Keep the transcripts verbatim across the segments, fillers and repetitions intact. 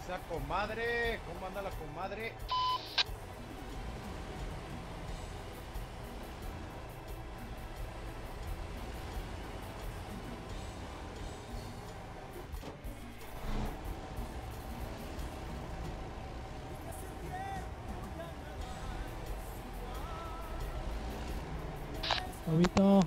Esa comadre, ¿cómo anda la comadre? Lobito.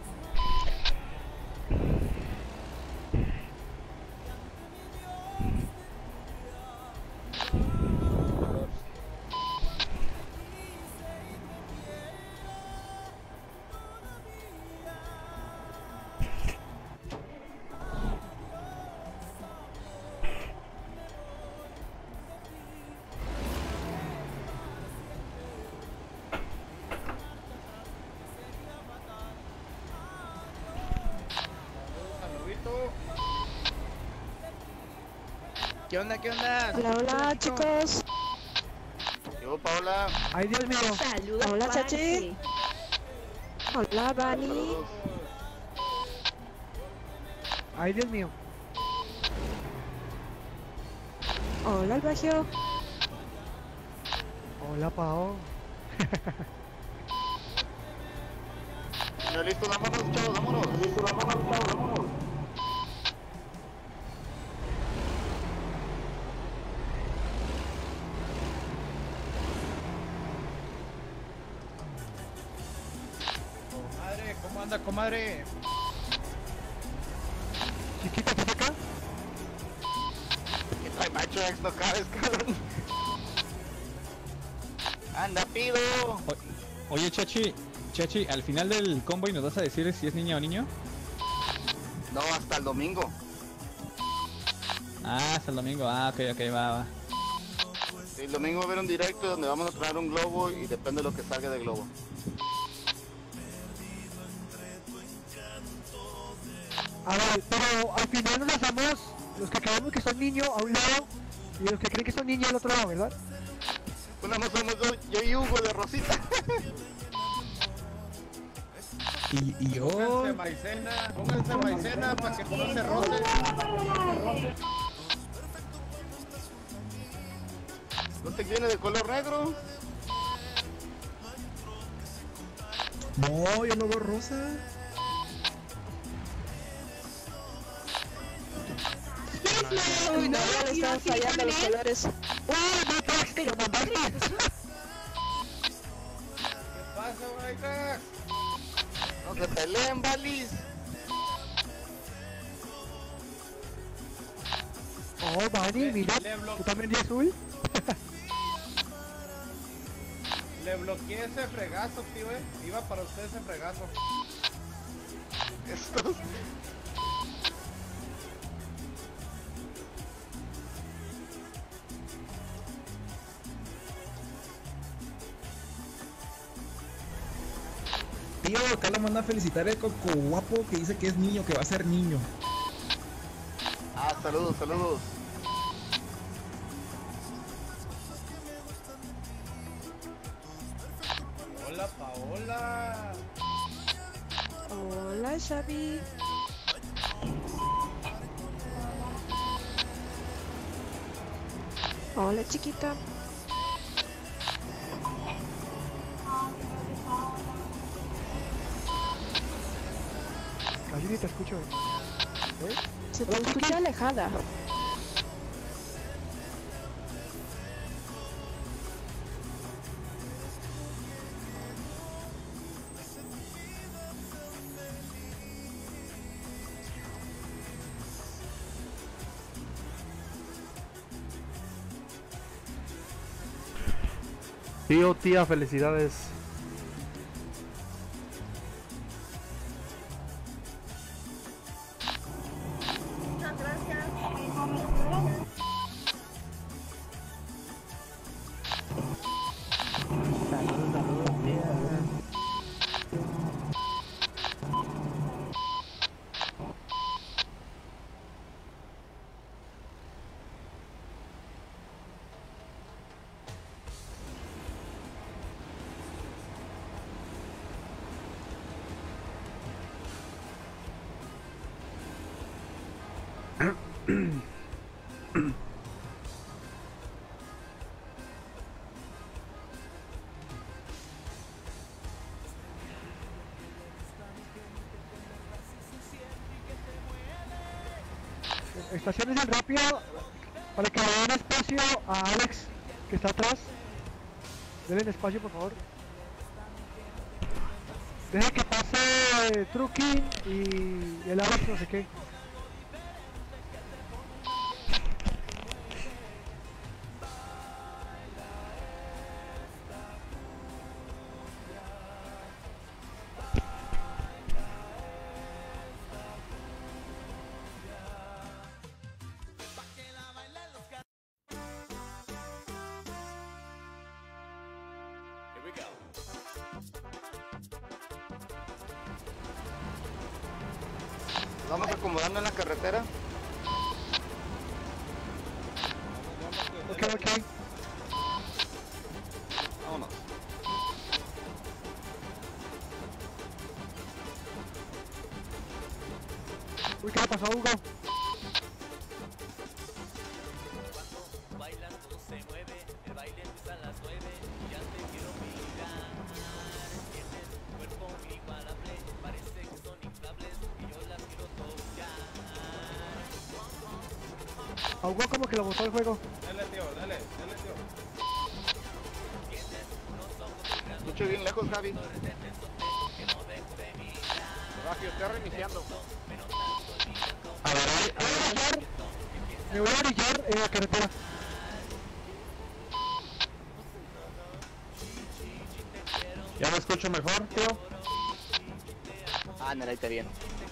¿Qué onda? ¿Qué onda? Hola, hola, chicos. Yo, Paola. Ay, Dios mío. Saludos. Hola, Chachi. Hola, Bani. Saludos. Ay, Dios mío. Hola, Albagio. Hola, Pao. Ya listo, vámonos, chavos, vámonos. Listo, vámonos, chavos, vámonos. Comadre, ¿cómo anda, comadre? Chiquita, ¿qué acá? ¿Qué trae macho ex no cabes, cabrón? Anda, pido. O- Oye, Chachi, Chachi, al final del convoy nos vas a decir si es niña o niño. No, hasta el domingo. Ah, hasta el domingo. Ah, ok, ok, va, va. Sí, el domingo va a haber un directo donde vamos a traer un globo y depende de lo que salga del globo. A ver, pero al final nos lanzamos los que creemos que son niños a un lado y los que creen que son niños al otro lado, ¿verdad? Pues nada más somos dos, yo y Hugo de Rosita. Y, y yo... Pónganse maicena, pónganse maicena para que no se roce. ¿No te viene de color negro? No, yo no veo rosa. Uy, no, ya le están fallando los colores. ¿Qué pasa, oiga? No se peleen, Valis. Oh, Bani, mira, Le blo- tú también de azul. Le bloqueé ese fregazo, tío, eh. Iba para usted ese fregazo. Estos. Tío, acá lo manda a felicitar el coco guapo que dice que es niño, que va a ser niño. Ah, saludos, saludos. Hola, Paola. Hola, Xavi. Hola, chiquita. Casi ni te escucho. ¿Eh? Se te escucha alejada. Tío, tía, felicidades. Saludos, saludos, tía. estaciones el rápido para que le den espacio a Alex que está atrás. Denle espacio, por favor. Deja que pase Truqui y el Alex no sé qué. Vamos acomodando en la carretera. Ok, ok. Vámonos. Uy, ¿qué le pasó a Hugo? Bailas, todo se mueve, el baile empieza a las nueve, ya te quiero mirar. Tienes un cuerpo igualable, parece que son inflables y yo las quiero tocar. A Hugo como que lo botó el juego. Dale, tío, dale, dale, tío. Tienes unos ojos muy grandes, Mucho bien lejos, Javi. que no dejo de mirar. Sergio, estoy reiniciando. A ver, a ver. Me voy a orillar en la carretera. ¿Ya me escucho mejor, tío? Ah, ahí te bien.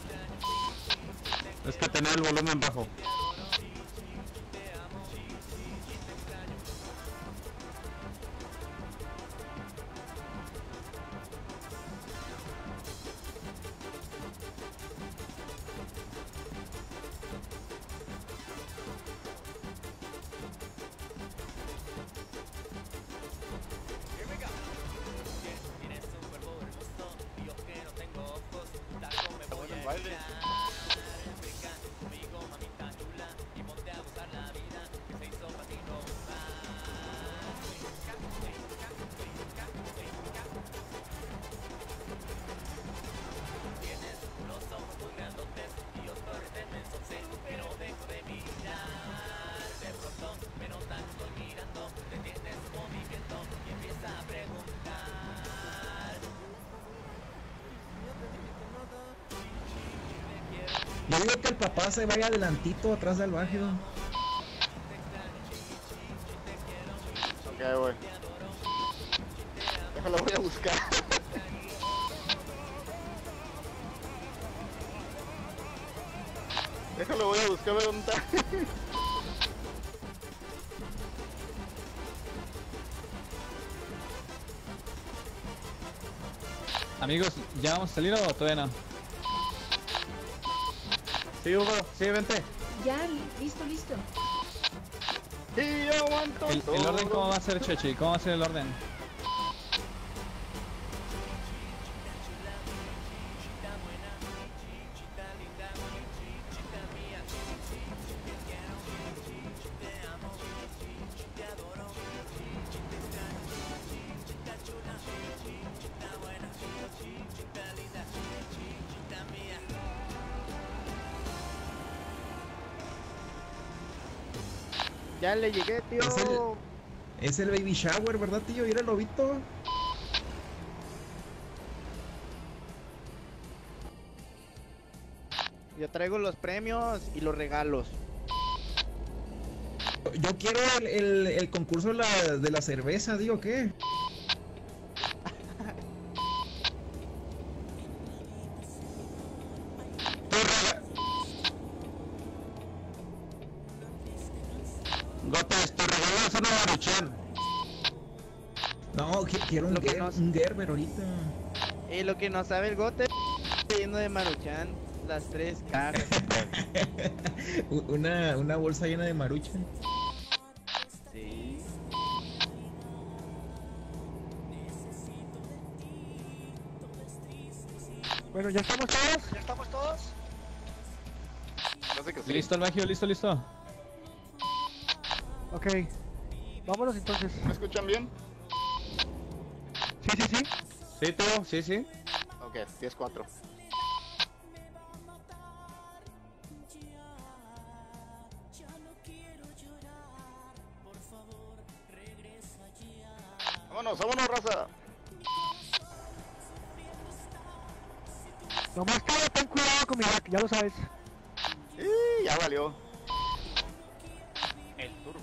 Es que tenía el volumen bajo. Tienes un cuerpo hermoso y yo que no tengo ojos, taco me voy a baile. echar. Brinca conmigo, mamita chula, y ponte a gozar la vida que se hizo para ti nomás. Brinca, brinca, brinca, brinca. Tienes unos ojos muy grandotes y yo torres de mensaje que no dejo de mirar. De pronto me notan, estoy mirando, detienes tu movimiento y empieza a preguntar. Yo digo que el papá se vaya adelantito atrás del bájido. Ok, voy. Déjalo, voy a buscar. Déjalo, voy a buscar, a ver dónde está. Amigos, ¿ya vamos a salir o todavía no? Sí, Hugo, sí, vente. Ya, listo, listo. Y yo aguanto El, el orden, ¿cómo va a ser, Chechi? ¿Cómo va a ser el orden? Ya le llegué, tío. Es el, es el baby shower, ¿verdad, tío? ¿Y era el lobito? Yo traigo los premios y los regalos. Yo quiero el, el, el concurso de la, de la cerveza, digo, ¿qué? Gotes, te regalas una maruchan. No, qui- quiero un, Lo que Ger- no- un Gerber ahorita. Y lo que no sabe el gote, lleno de Maruchan, las tres cajas. U- una, una bolsa llena de maruchan. Sí. Bueno, ¿ya estamos todos? ¿Ya estamos todos? Parece que sí. ¿Listo el bagio? ¿Listo, listo? Ok. Vámonos entonces. ¿Me escuchan bien? Sí, sí, sí. Sí, tío, sí, sí. Ok, diez cuatro. Vámonos, vámonos, raza. Nomás que ten cuidado con mi hack, ya lo sabes. Y ya valió. El turbo.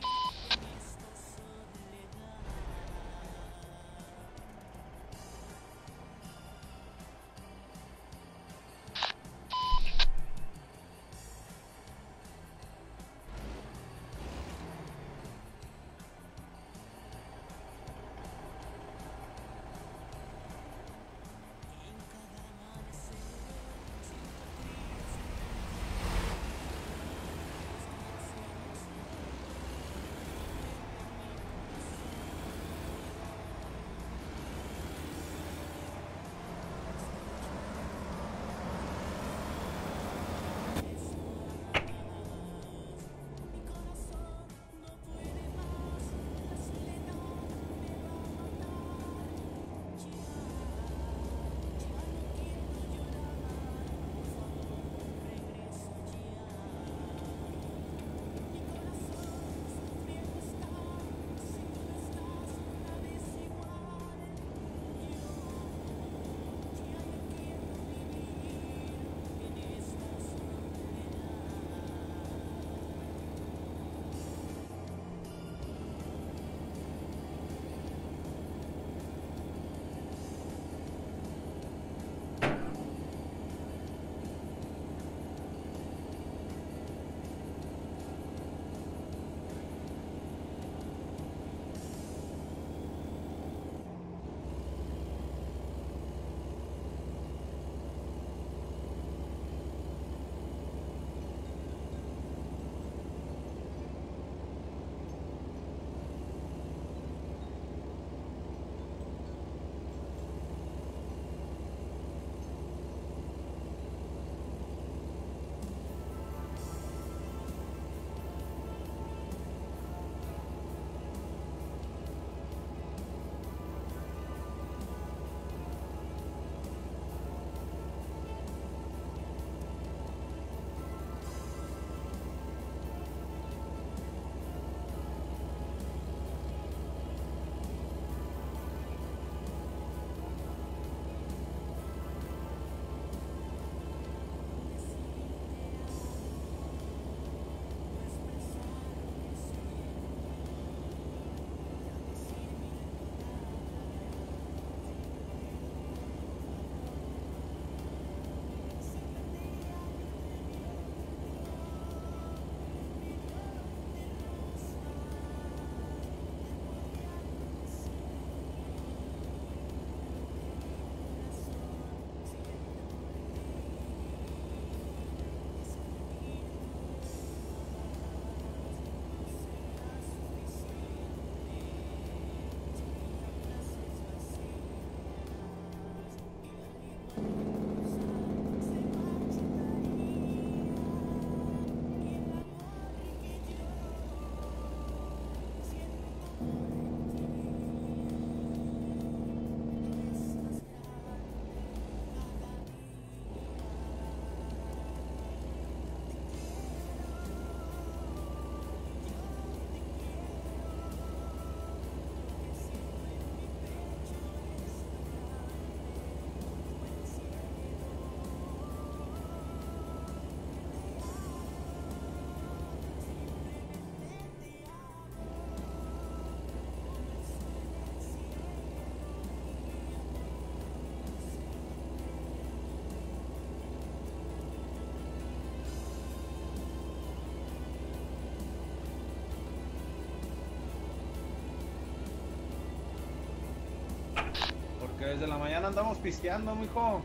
Que desde la mañana andamos pisteando, mijo.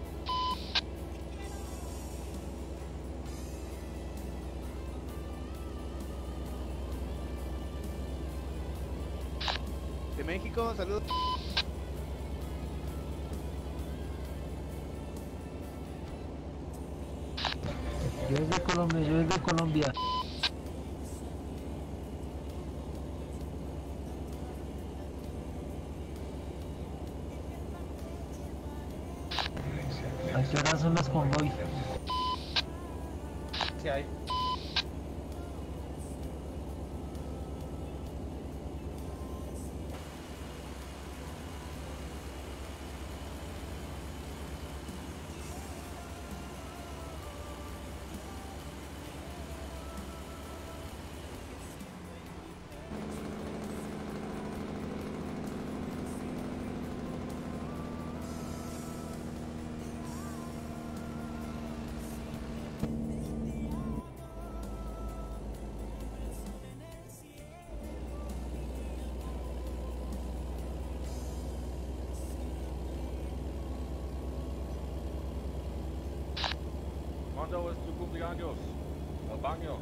De México, saludos. Yo es de Colombia, yo es de Colombia. ¿A qué hora son los convoy? Sí hay. sábado es tu cumpleaños. Al baño.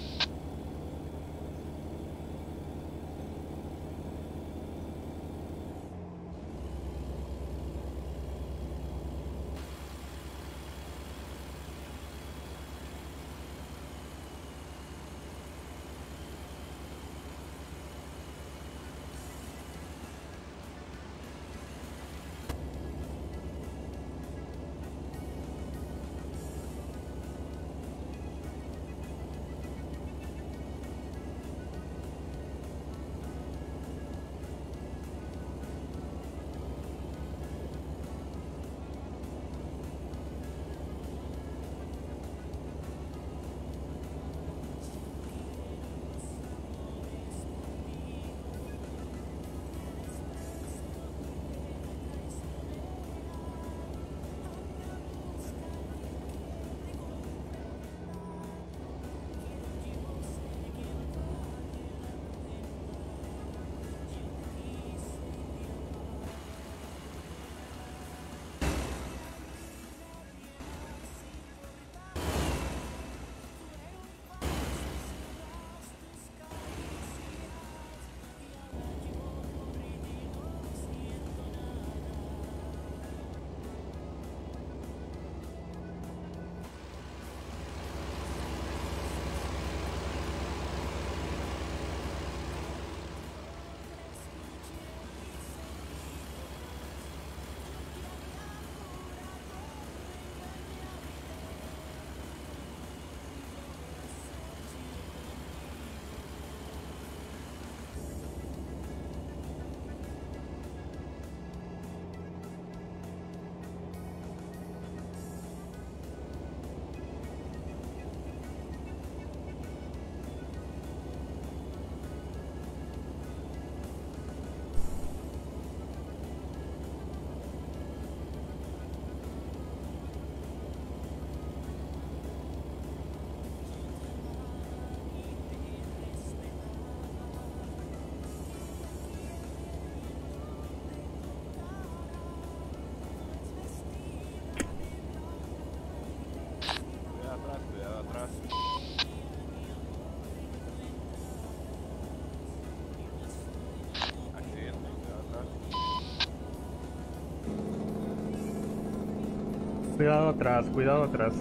Cuidado atrás, cuidado atrás.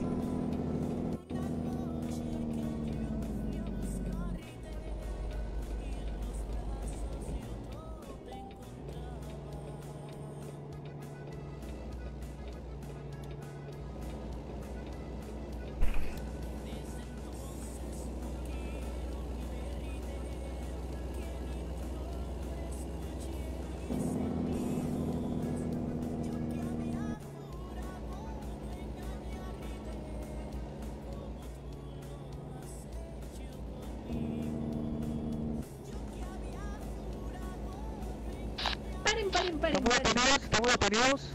Paren, paren, paren. Estamos detenidos, estamos detenidos.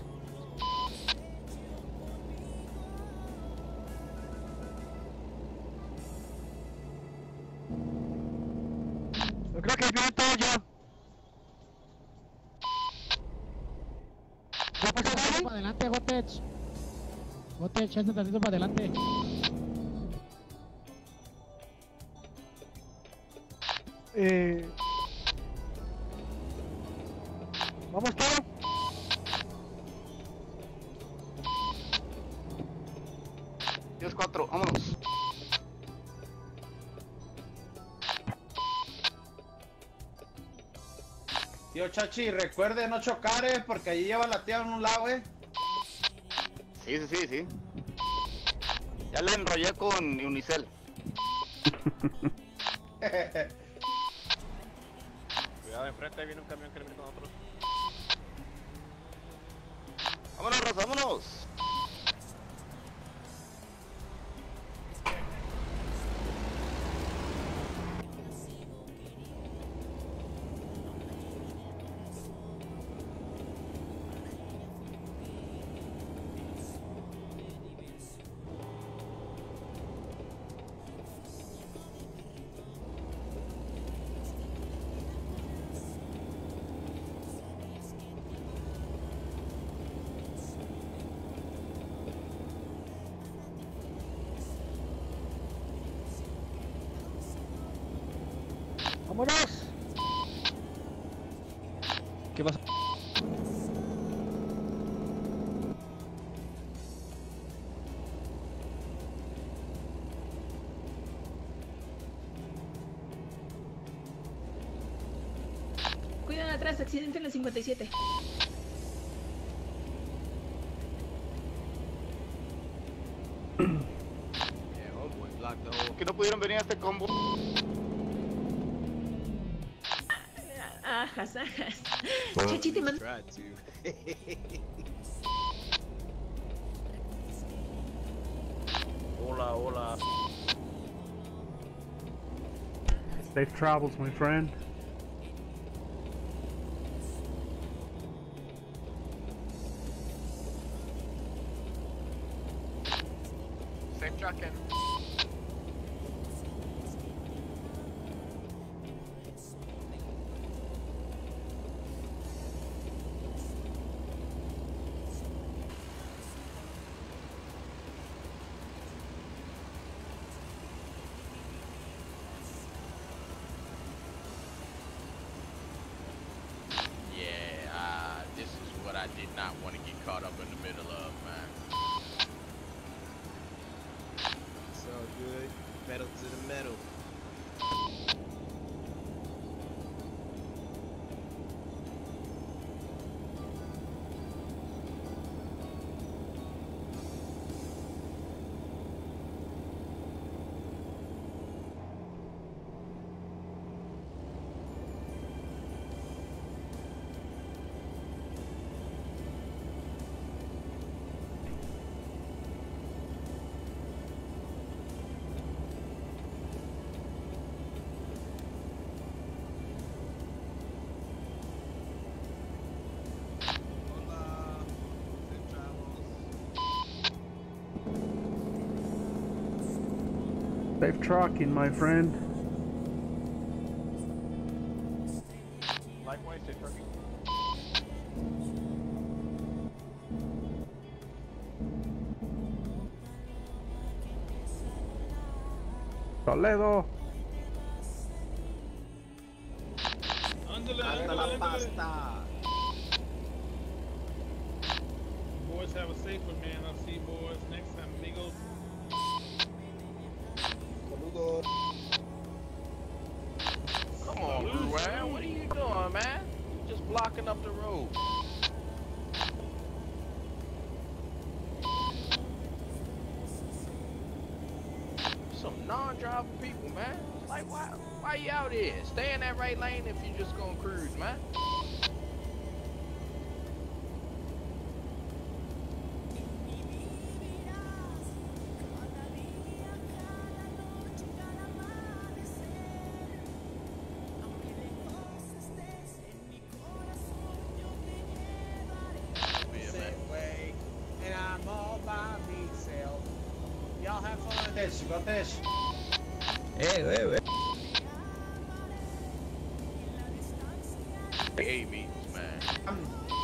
Yo creo que vienen todos ya. ¿Ya pasó Gary? Para adelante, Gotech. Gotech, este tantito para adelante. Eh... Vamos todos. diez cuatro, vámonos. Tío Chachi, recuerde no chocar, eh, porque allí lleva la tía en un lado, eh. Sí, sí, sí, sí. Ya la enrollé con Unicel. Cuidado enfrente, ahí viene un camión que viene con otros. Vámonos, Rosa, vámonos. ¡Vámonos! ¿Qué pasa? Cuidan atrás, accidente en la cincuenta y siete. Que no pudieron venir a este combo. Ajas, ajas. Chachi, te mando. Hola, hola. Safe travels, my friend. Safe trucking. Yeah, uh, this is what I did not want to get caught up in the middle of, man. So good. Metal to the metal. Safe trucking, my friend. Likewise, safe trucking. Toledo. Hasta la pasta. Boys, have a safe one, man. I'll see you boys next time, amigos. Saludos. Come on, Ruan. What are you doing, man? You just blocking up the road. Some non-driver people, man. Like, why, why you out here? Stay in that right lane if you just gonna cruise, man. Way, and I'm all by myself. Y'all have fun. This, you got this. Eh, eh, eh. Hey, meetings, man.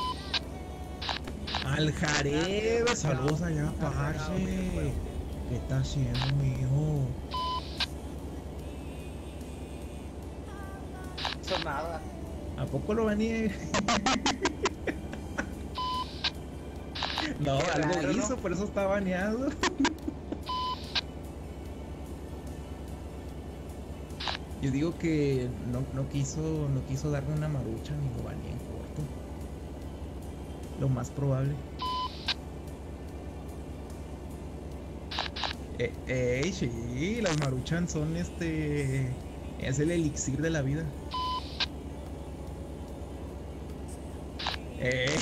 Al Jared, saludos allá, parce. ¿Qué está haciendo, mijo? Eso nada. ¿A poco lo venía? No, Qué algo raro, hizo, ¿no? por eso está baneado. Yo digo que no, no quiso no quiso darle una marucha ni lo baneé en corto. Lo más probable. Eh, eh, sí, las maruchan son este... Es el elixir de la vida. Eh...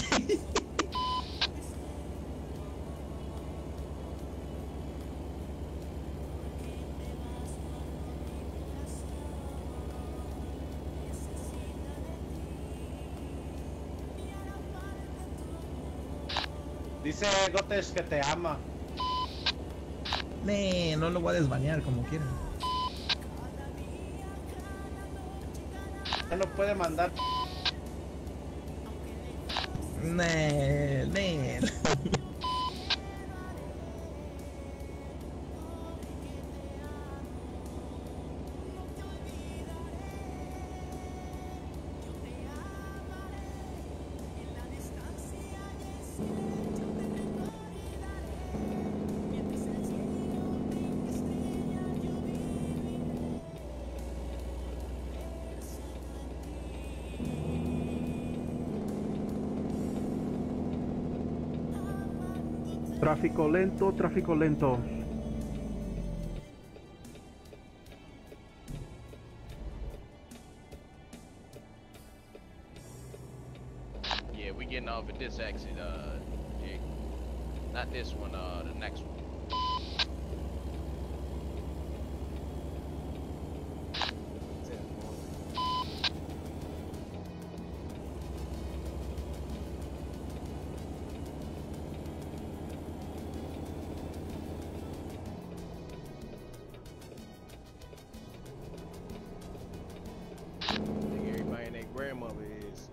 Dice Gotes que te ama. Nee, no lo voy a desbanear como quiera. Ya no puede mandar. Nee, nee. Tráfico lento, tráfico lento. Yeah, we getting off at this exit, uh, Jake. Not this one, uh, the next one. Think everybody and their grandmother is.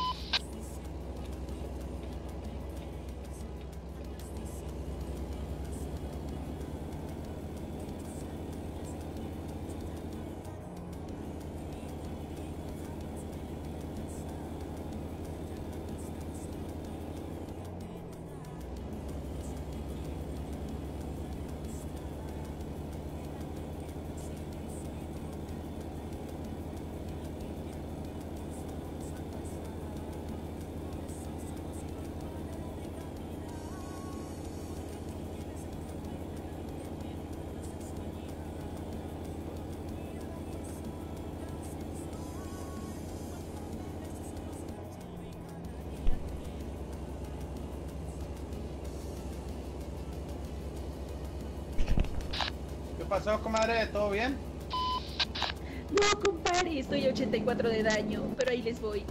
¿Qué pasó, comadre? ¿Todo bien? No, compadre, estoy a ochenta y cuatro de daño, pero ahí les voy.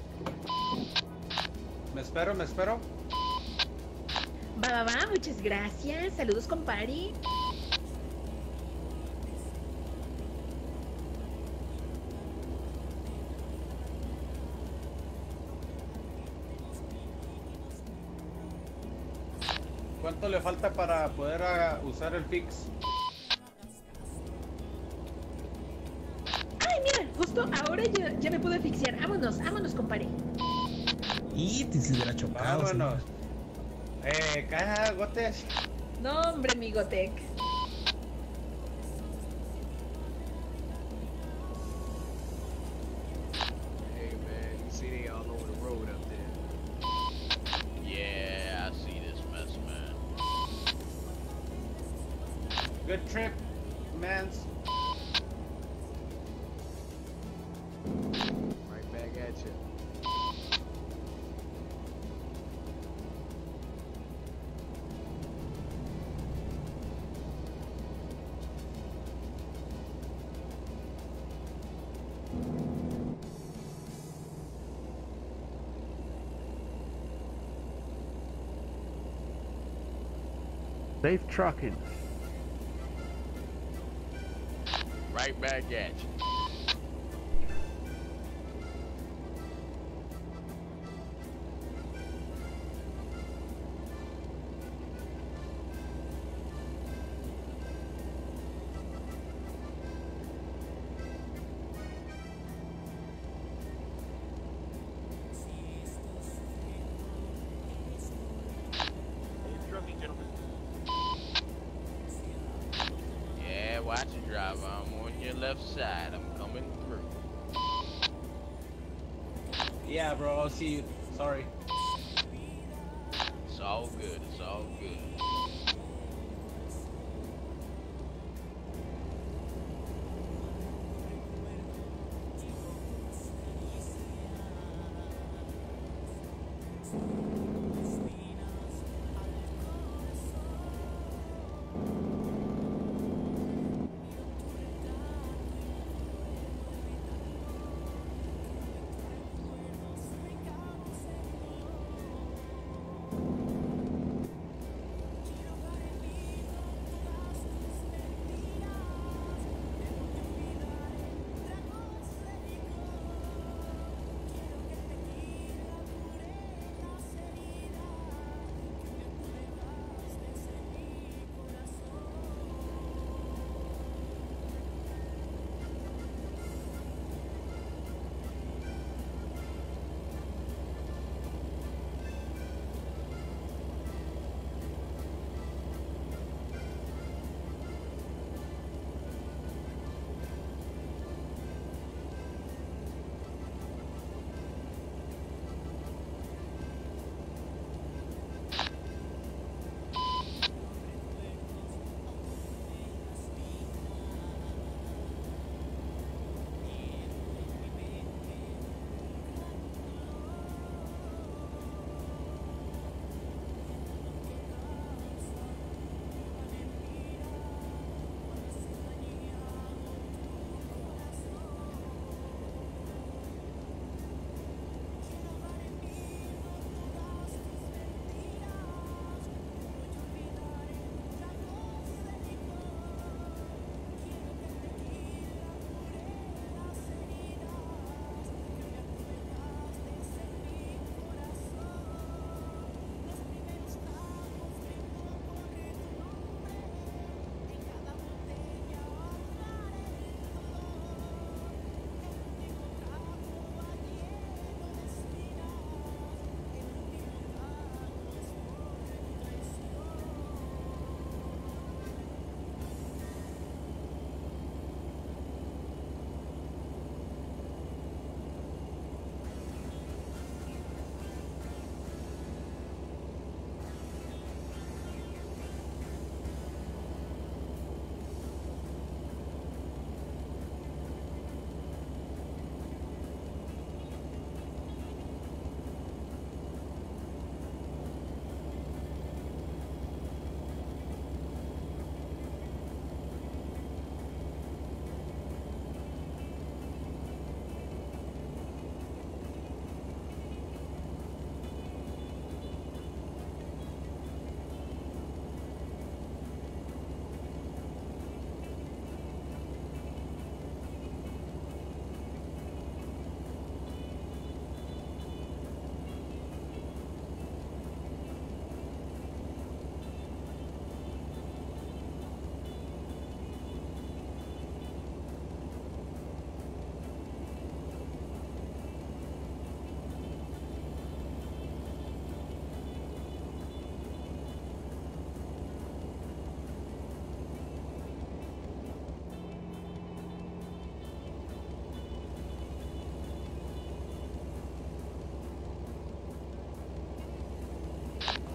Me espero, me espero. Va, va, va, muchas gracias. Saludos, compadre. ¿Cuánto le falta para poder ah, usar el fix? Ay, mira, justo ahora ya, ya me pude asfixiar. Vámonos, vámonos, compadre. Y te se hubiera chocado. Vámonos. Eh, caja, gotes. No, hombre, mi Gotec. Hey man, you see they all over the road up there. Yeah, I see this mess, man. Good trip, mans. Right back at you. Safe trucking. Right back at you. Yeah, watch it, driver. I'm on your left side. I'm coming through. Yeah, bro, I'll see you. Sorry. It's all good. It's all good.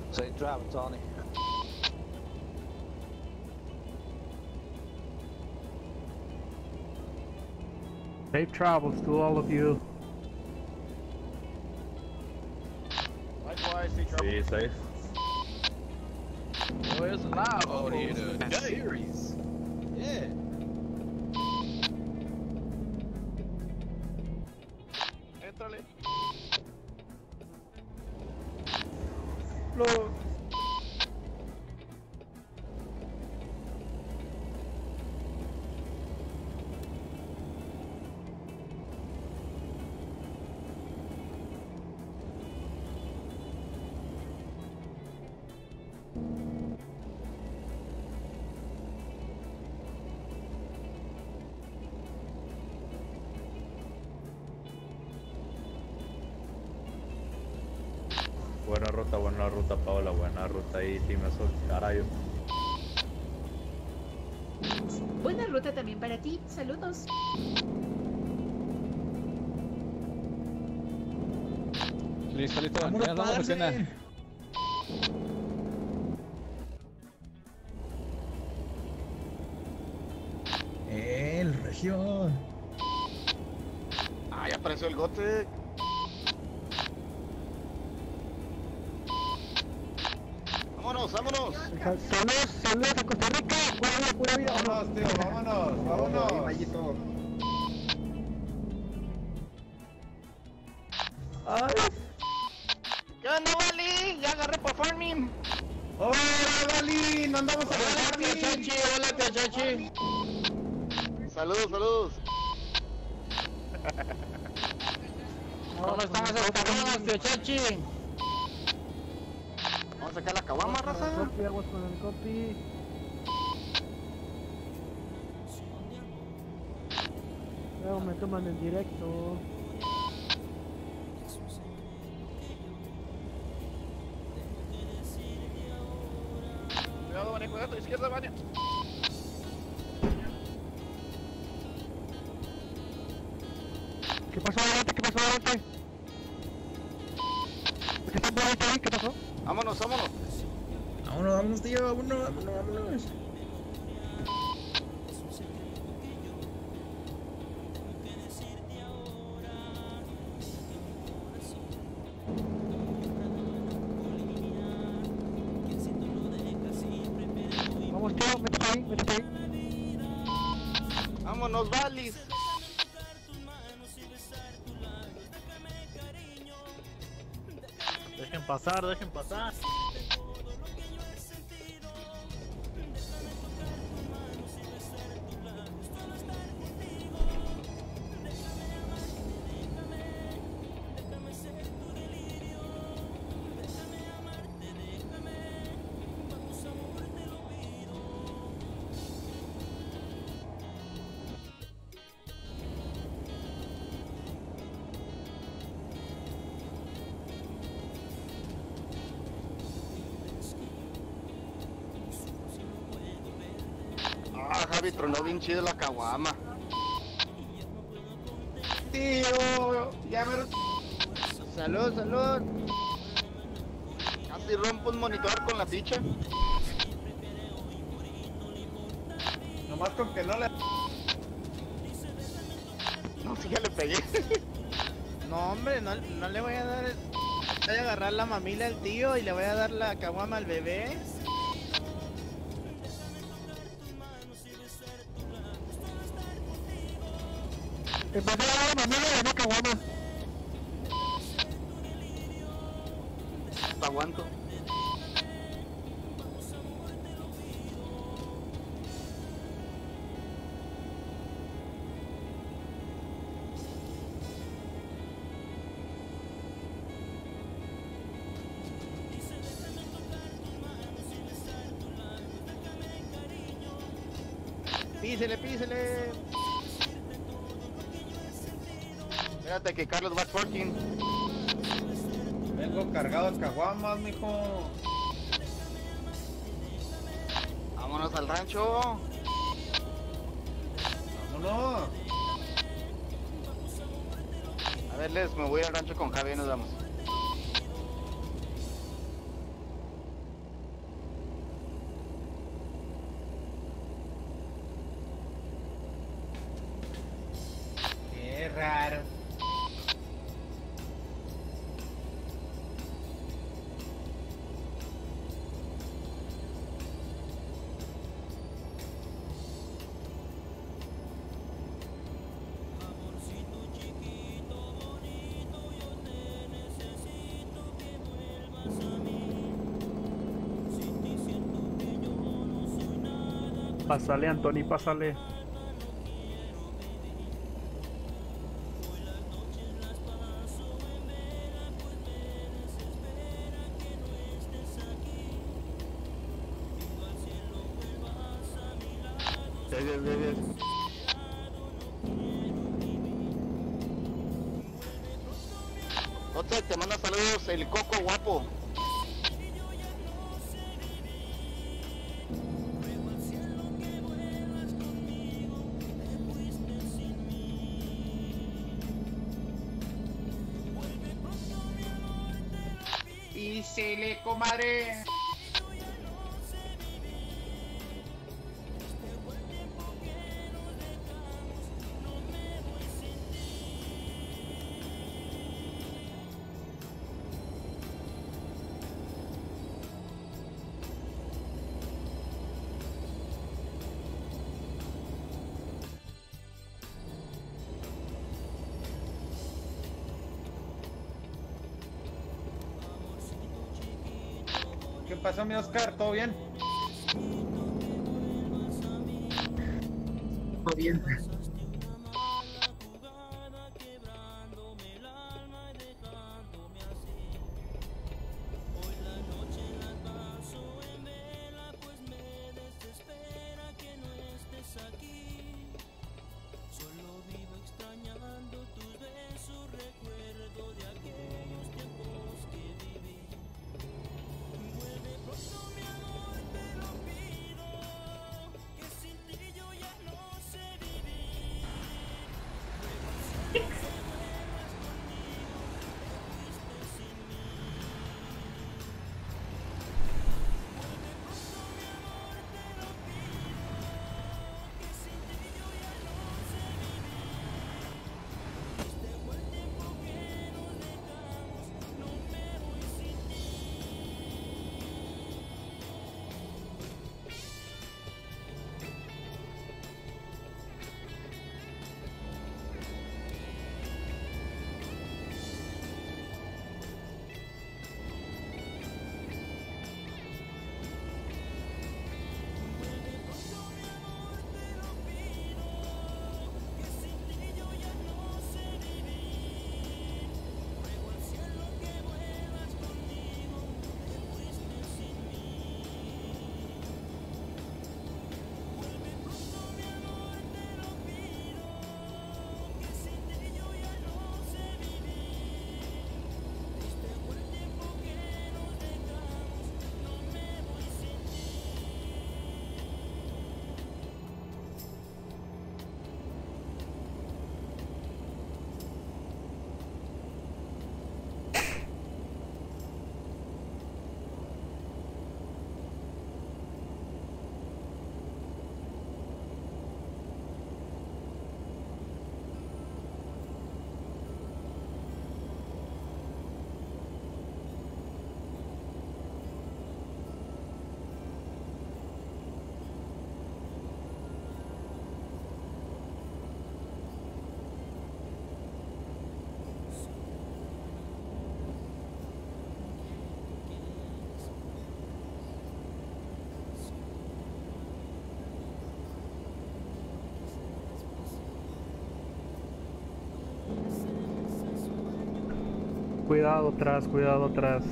Safe travel, Tony. Safe travels to all of you. Likewise, see trouble. Sí, safe. Oh, it's live out here. The series. Yeah. Entrale. Lo... Buena ruta, buena ruta, Paola, buena ruta ahí, Team Azul, carayo. Buena ruta también para ti. Saludos. Listo, listo. Vámonos, Ya nos vamos a parce. cena. El región. Ah, ya apareció el gote. Vámonos, vámonos. Saludos, saludos a Costa Rica. Pura vida, pura vida. Vámonos, tío, vámonos, vámonos. Ay, ¿Qué onda, Wally? Ya agarré por farming. ¡Hola, Vali! ¡No andamos a hola, tío Chachi, hola, tío Chachi. Saludos, saludos. ¿Cómo están esas cabronas, tío Chachi? Vamos a sacar la caguama, raza. Copy, aguas con el copy. Luego me toman en directo. Cuidado, Vania, cuidado, izquierda, Vania. ¿Qué pasó adelante? ¿Qué pasó adelante? ¿Qué están por ahí? ¿Qué pasó? Vámonos, vámonos. Vámonos, vámonos, tío, vámonos, vámonos, vámonos. Vamos, tío, métete ahí, métete ahí. Vámonos, Valis. Dejen pasar, dejen pasar. Ah, Javi, tronó bien chido la caguama. Tío, ya me... Salud, salud. Casi rompo un monitor con la ficha. Nomás con que no le... No, sí, ya le pegué. No, hombre, no, no le voy a dar... Voy a agarrar la mamila al tío y le voy a dar la caguama al bebé. Empezó a dar la mamila de una caguama. Te aguanto. Písele, písele. Espérate que Carlos va twerking. Vengo cargado de caguamas, mijo. Vámonos al rancho. Vámonos. A ver, Les, me voy al rancho con Javi y nos vamos. raro. Pásale, Anthony, pásale. Bien, bien, bien. Otra, te manda saludos el Coco Guapo. Y se le comadre. ¿Qué pasó, mi Oscar? ¿Todo bien? Todo bien. Cuidado atrás, cuidado atrás.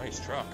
Nice truck.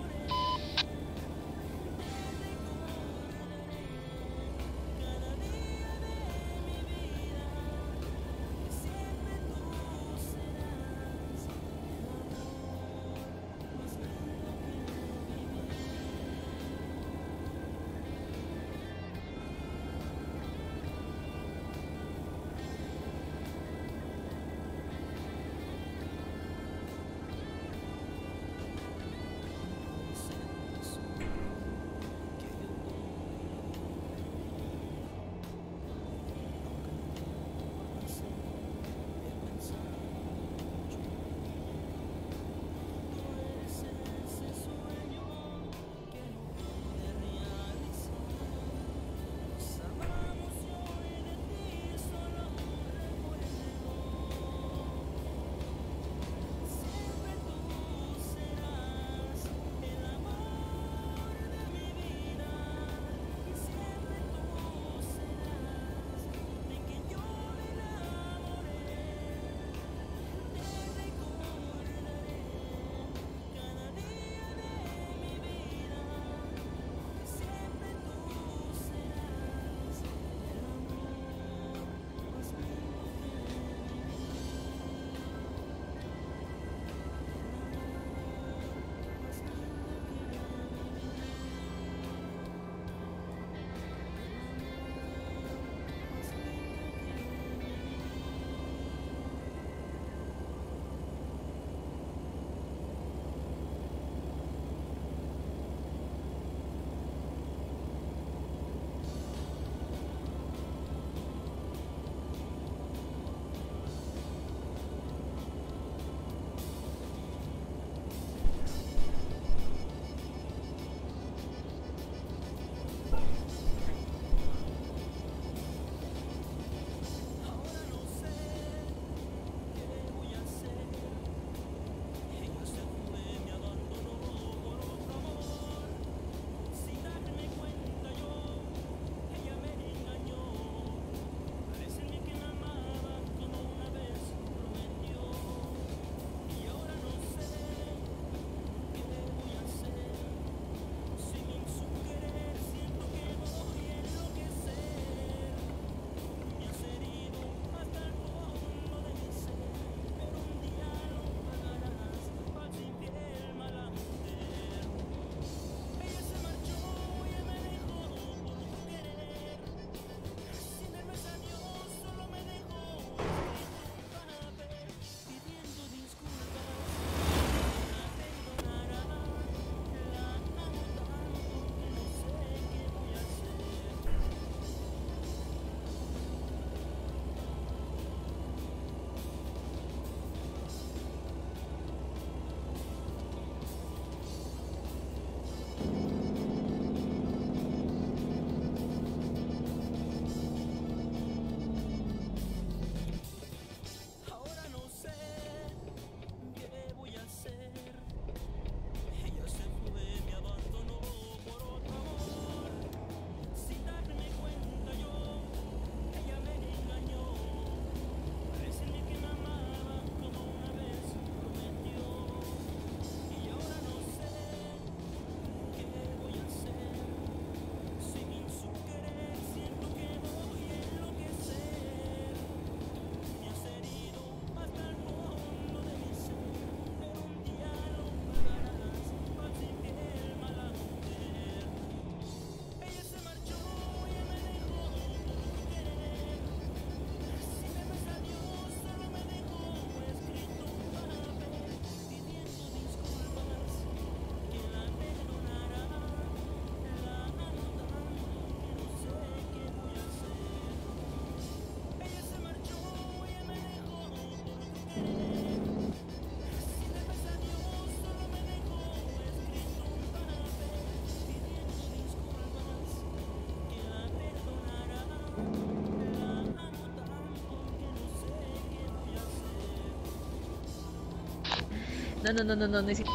No, no, no, no, no, necesito...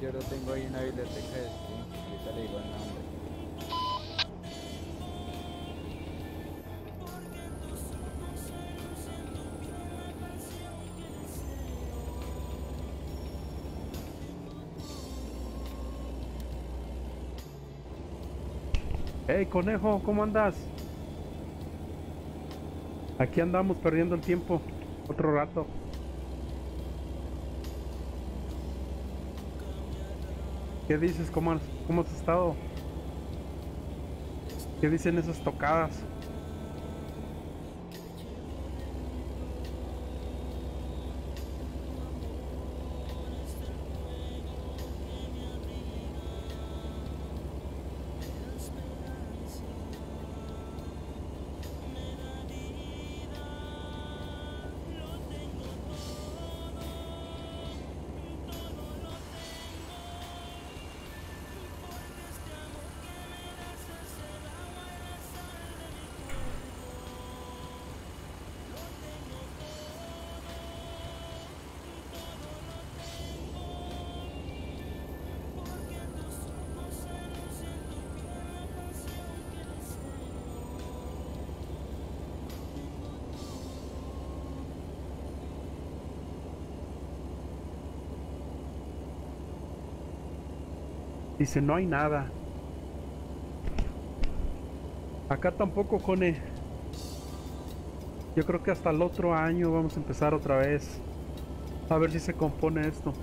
yo lo tengo ahí en la biblioteca de Steam. Ahorita le digo el nombre. Hey, conejo, ¿cómo andas? Aquí andamos perdiendo el tiempo. Otro rato. ¿Qué dices? ¿Cómo has, cómo has estado? ¿Qué dicen esas tocadas? Dice, no hay nada. Acá tampoco, Cone. Yo creo que hasta el otro año vamos a empezar otra vez. A ver si se compone esto.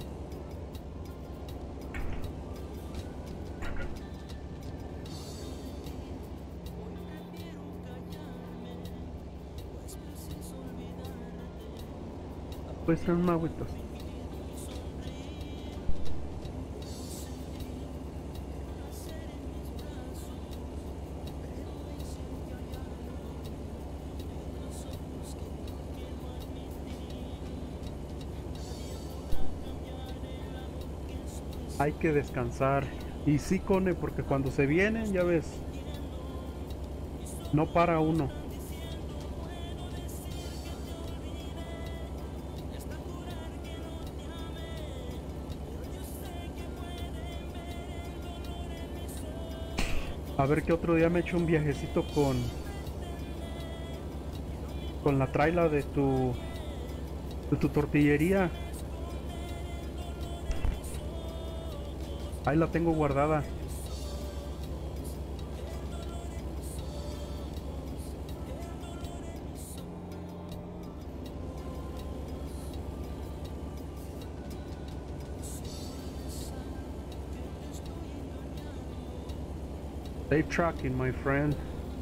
Puede ser un agüitos. Hay que descansar. Y sí, Cone, porque cuando se vienen, ya ves, no para uno. A ver qué otro día me echo un viajecito con con la traila de tu de tu tortillería. Ahí la tengo guardada. Safe trucking, my friend.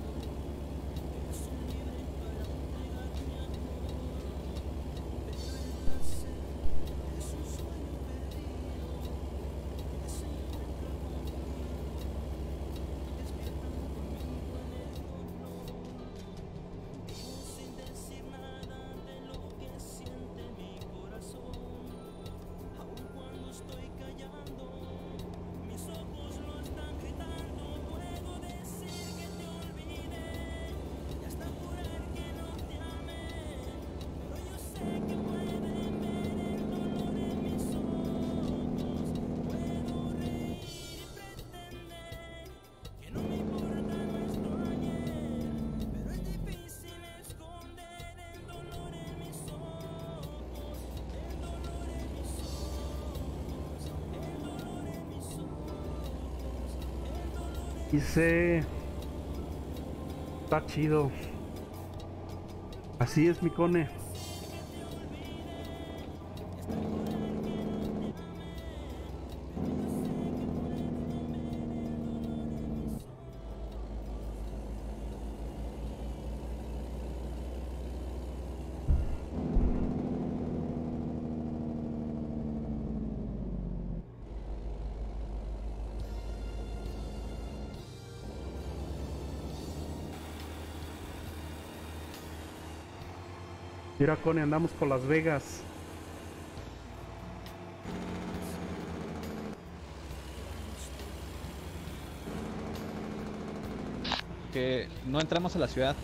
Dice, está chido. Así es, mi Cone. Mira, Cone, andamos por Las Vegas. Que no entramos a la ciudad.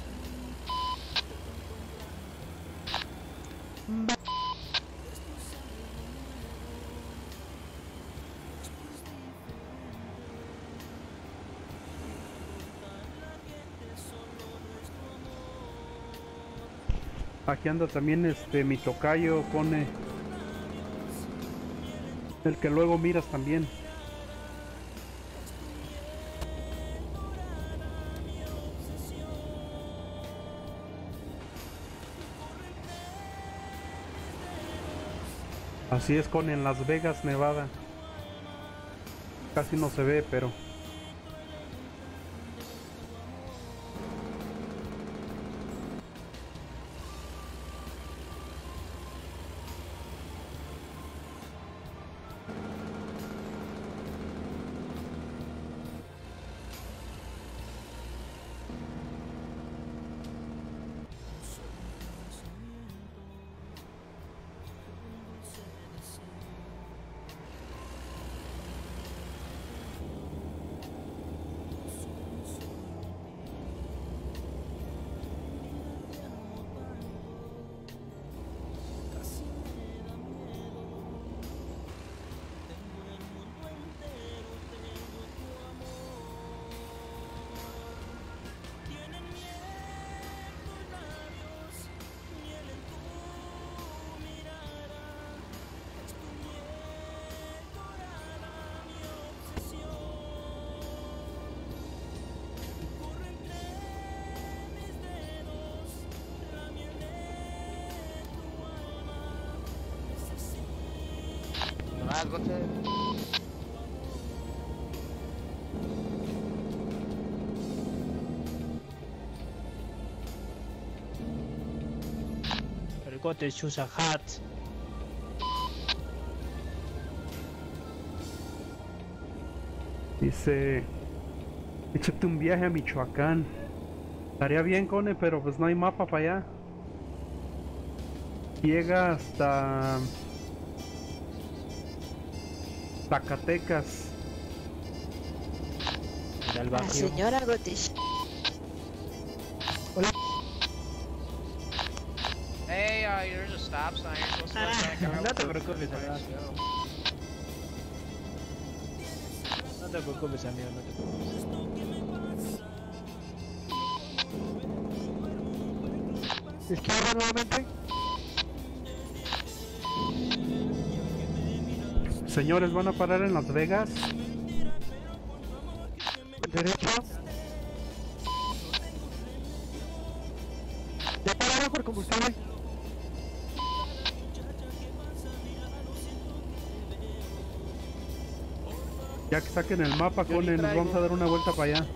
Aquí anda también este mi tocayo, pone el que luego miras también. Así es, con en Las Vegas, Nevada. Casi no se ve, pero Más, Gote. El Gote usa hat. dice, échate un viaje a Michoacán. Estaría bien, Cone, pero pues no hay mapa para allá. Llega hasta Zacatecas. La señora Gotish. Hola. Hey, uh, there's a stop sign. You're supposed to go back out. No te preocupes, amigo. No te preocupes, amigo, no te preocupes. Izquierda nuevamente. Señores, van a parar en Las Vegas. Derecha. Ya pararon por combustible. Ya que saquen el mapa, Cone, nos vamos a dar una vuelta para allá.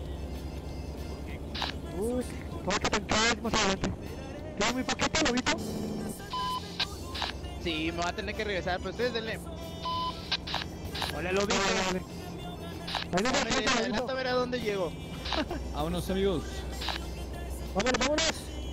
Uy, tengo que tancar más adelante. ¿Tengo mi paquete, lobito? Sí, me va a tener que regresar, pero ustedes denle. Hola, lobito. Vale, vale. Ahí Adelanta, adelanta a ver a dónde llego. Vámonos, amigos. Vámonos, vámonos.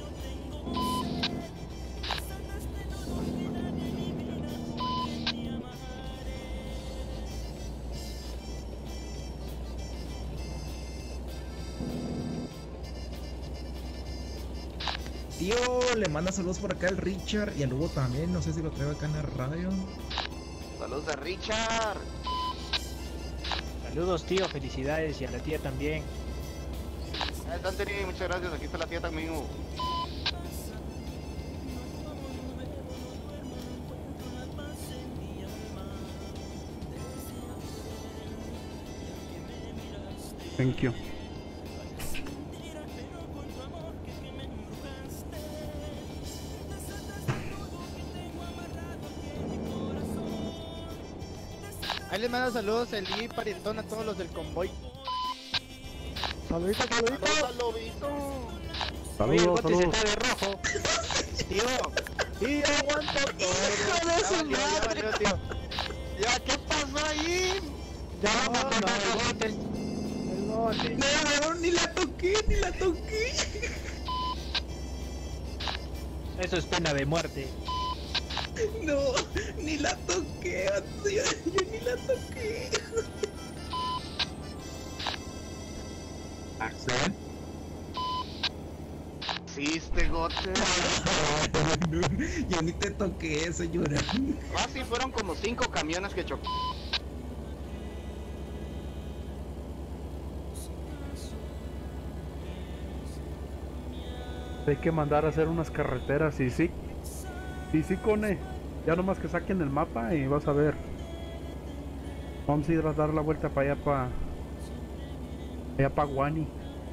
Tío, le manda saludos por acá el Richard y al Hugo también, no sé si lo traigo acá en la radio. Saludos a Richard. Saludos, tío, felicidades, y a la tía también. Eh, Danteri, muchas gracias, aquí está la tía también. Hugo. Thank you. Ahí les mando saludos el I Parientón a todos los del convoy. Saludito, saludito. Lobito. Oye, el Saludos, bote se saludos. está de rojo. Tío, y aguanto todo. Hijo de su Ya valió, ya madre. valió, tío. ¿Ya qué pasó ahí? Ya No, vamos, no, el bote. El bote. No, ni la toqué, ni la toqué. Eso es pena de muerte. No, ni la toqué, tío, yo ni la toqué. ¿Axel? ¿Existe, Gote? Yo ni te toqué, señora. Ah, sí, fueron como cinco camiones que chocó. Hay que mandar a hacer unas carreteras y sí. Y sí, Cone. Ya nomás que saquen el mapa y vas a ver. Vamos a ir a dar la vuelta para allá, para... allá para Guani.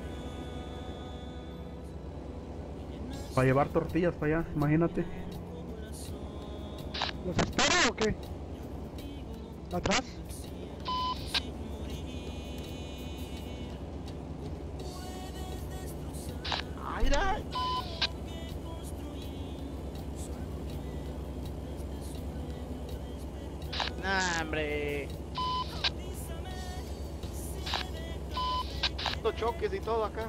Para llevar tortillas para allá, imagínate. ¿Los espero o qué? ¿Atrás? ¡Mira! Nah, hombre. Los choques y todo acá.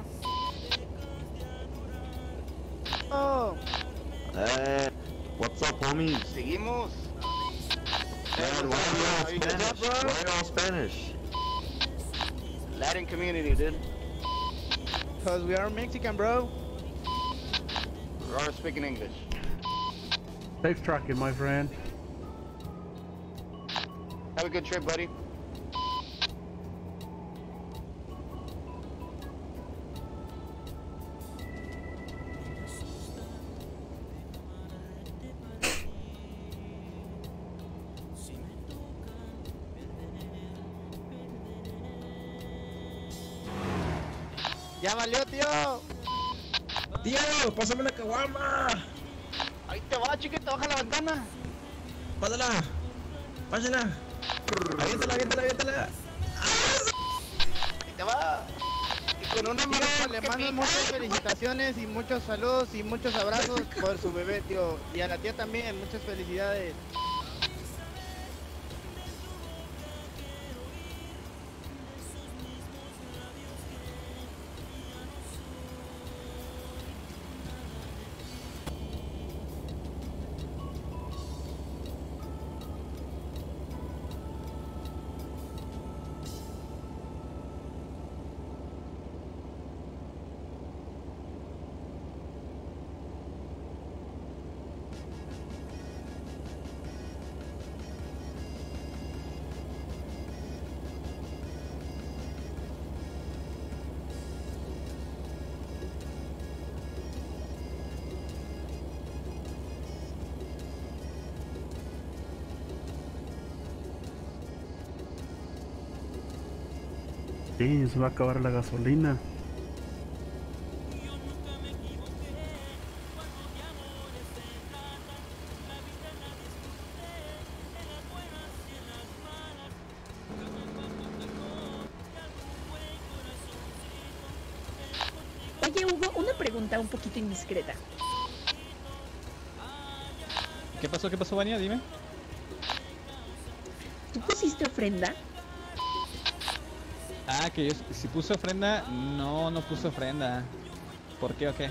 Oh. Hey, what's up, homies? Seguimos. Man, why are you all Spanish? Why are you all Spanish? Latin community, dude. Cause we are Mexican, bro. We are speaking English. Safe trucking, my friend. Have a good trip, buddy. Ya valió, tío. Tío, pásame la caguama. Ahí te va, chiquito, baja la ventana. Pásala. Pásala. Aviéntala, aviéntala, aviéntala. Ahí te va. Y con una Tío, mano le mando muchas felicitaciones y muchos saludos y muchos abrazos por su bebé, tío. Y a la tía también, muchas felicidades. Sí, se va a acabar la gasolina. Oye, Hugo, una pregunta un poquito indiscreta. ¿Qué pasó? ¿Qué pasó, Vania? Dime. ¿Tú pusiste ofrenda? Ah, que yo, si puse ofrenda, no, no puse ofrenda. ¿Por qué o qué?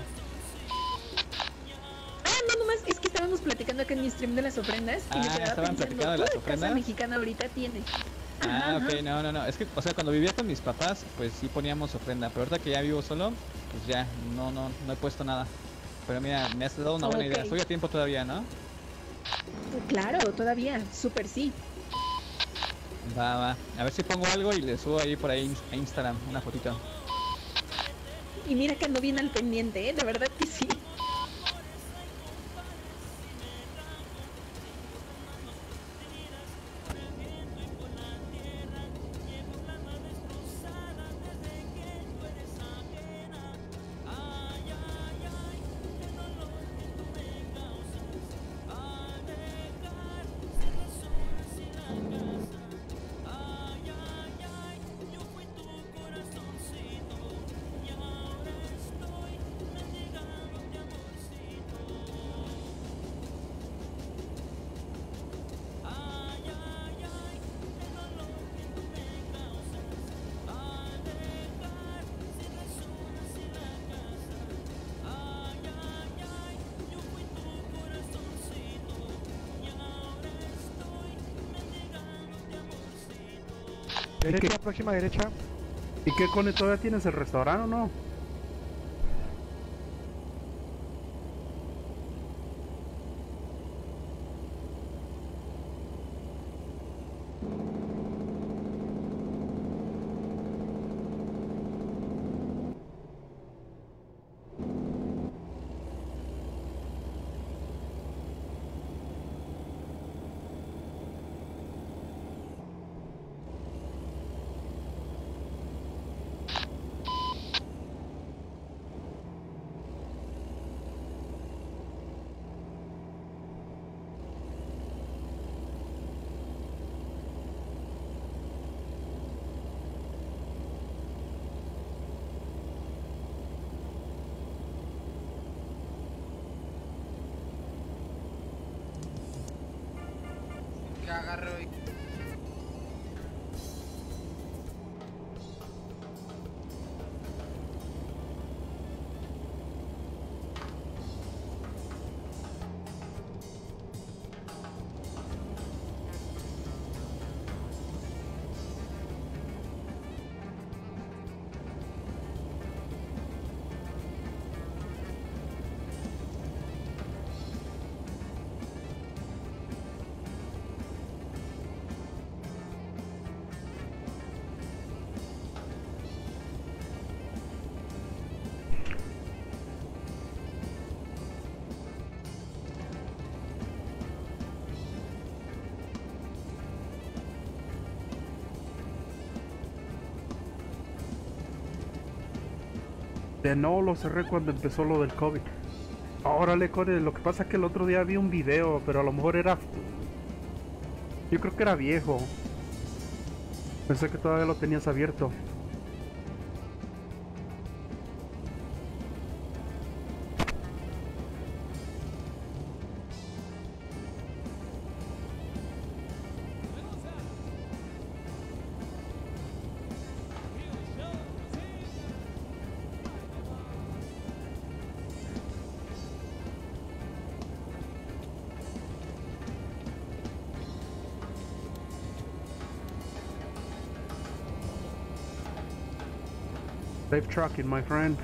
Ah, no, nomás, es que estábamos platicando acá en mi stream de las ofrendas y Ah, me quedaba ¿estaban pensando, platicando de las ¿cuál ofrendas? casa mexicana ahorita tiene? Ah, ok, no, no, no. Es que, o sea, cuando vivía con mis papás, pues sí poníamos ofrenda. Pero ahorita que ya vivo solo, pues ya, no, no, no he puesto nada. Pero mira, me has dado una buena idea. Ok. Estoy a tiempo todavía, ¿no? Claro, todavía, súper sí. Va, va. A ver si pongo algo y le subo ahí por ahí a Instagram una fotito. Y mira que ando bien al pendiente, ¿eh? De verdad que sí. Derecha, próxima derecha. ¿Y qué, Cone, todavía tienes el restaurante o no? Ya agarró y... De no, lo cerré cuando empezó lo del COVID. Órale, Core, lo que pasa es que el otro día vi un video, pero a lo mejor era... Yo creo que era viejo. Pensé que todavía lo tenías abierto. Safe trucking, my friend.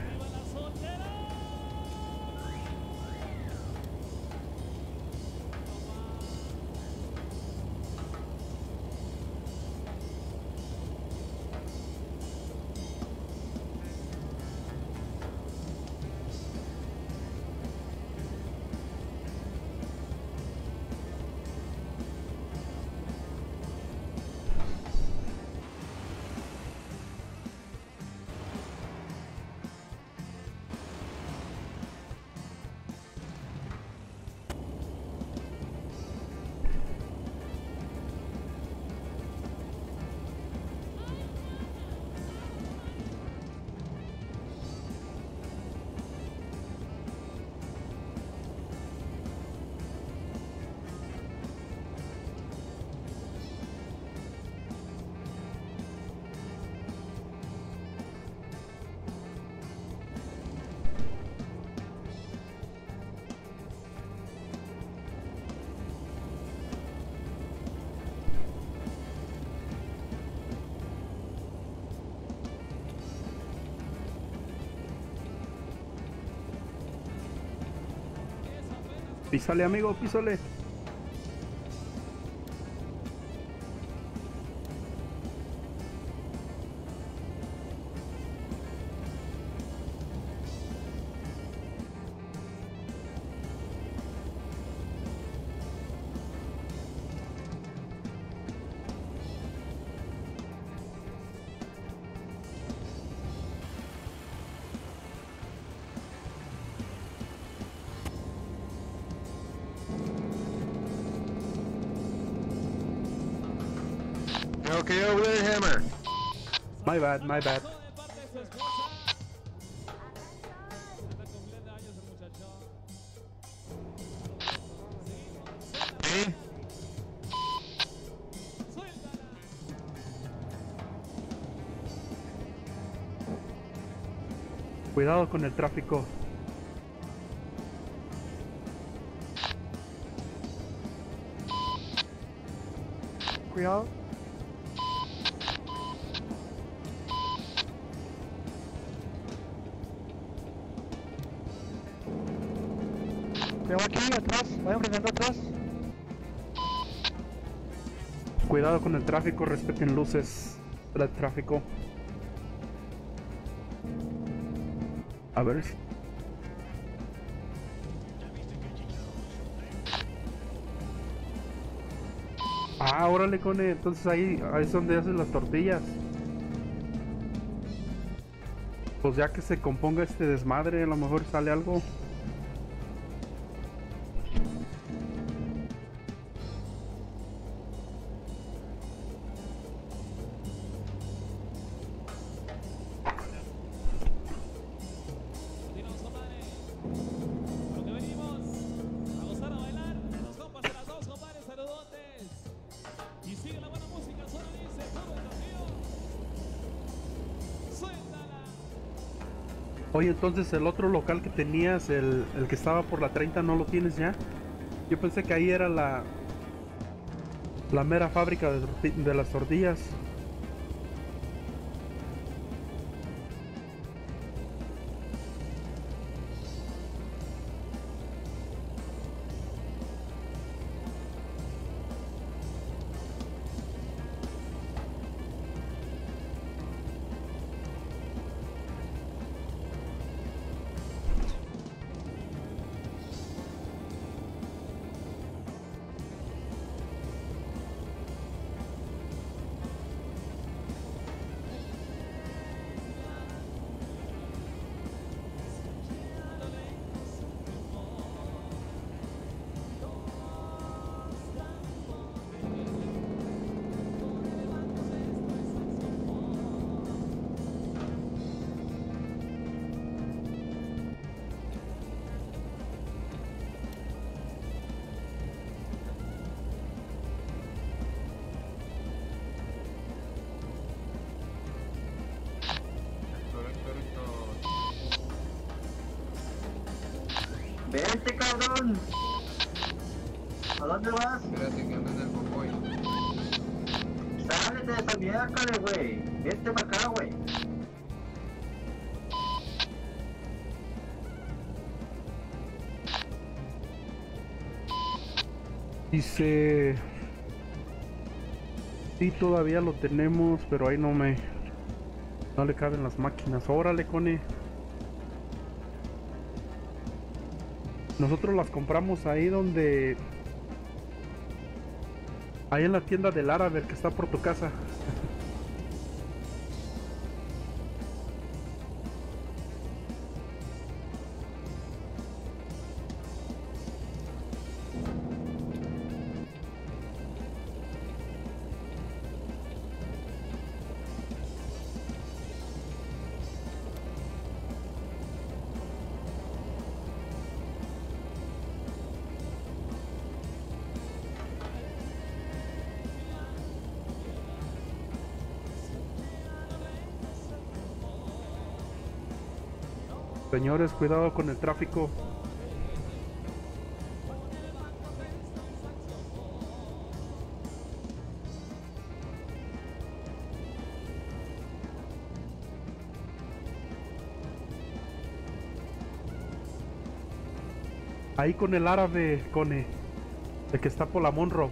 Písale, amigo, písale. Okay, over there, Hammer. My bad, my bad. ¿Eh? Cuidado con el tráfico. Cuidado. Cuidado aquí, atrás. Vayan frenando atrás. Cuidado con el tráfico, respeten luces del tráfico. A ver. Ah, órale, Cone. Entonces ahí, ahí es donde hacen las tortillas. Pues ya que se componga este desmadre, a lo mejor sale algo. Oye, entonces el otro local que tenías, el, el que estaba por la treinta, ¿no lo tienes ya? Yo pensé que ahí era la la mera fábrica de, torti- de las tortillas. Vente, cabrón. ¿A dónde vas? Espérate que andas del convoy. Sálete de esa miércoles, güey. Vente para acá, güey. Dice... Sí, todavía lo tenemos, pero ahí no me... No le caben las máquinas. Órale, Cone. Nosotros las compramos ahí donde... Ahí en la tienda del árabe que está por tu casa. Señores, cuidado con el tráfico. Ahí con el árabe, Cone, el que está por la Monroe.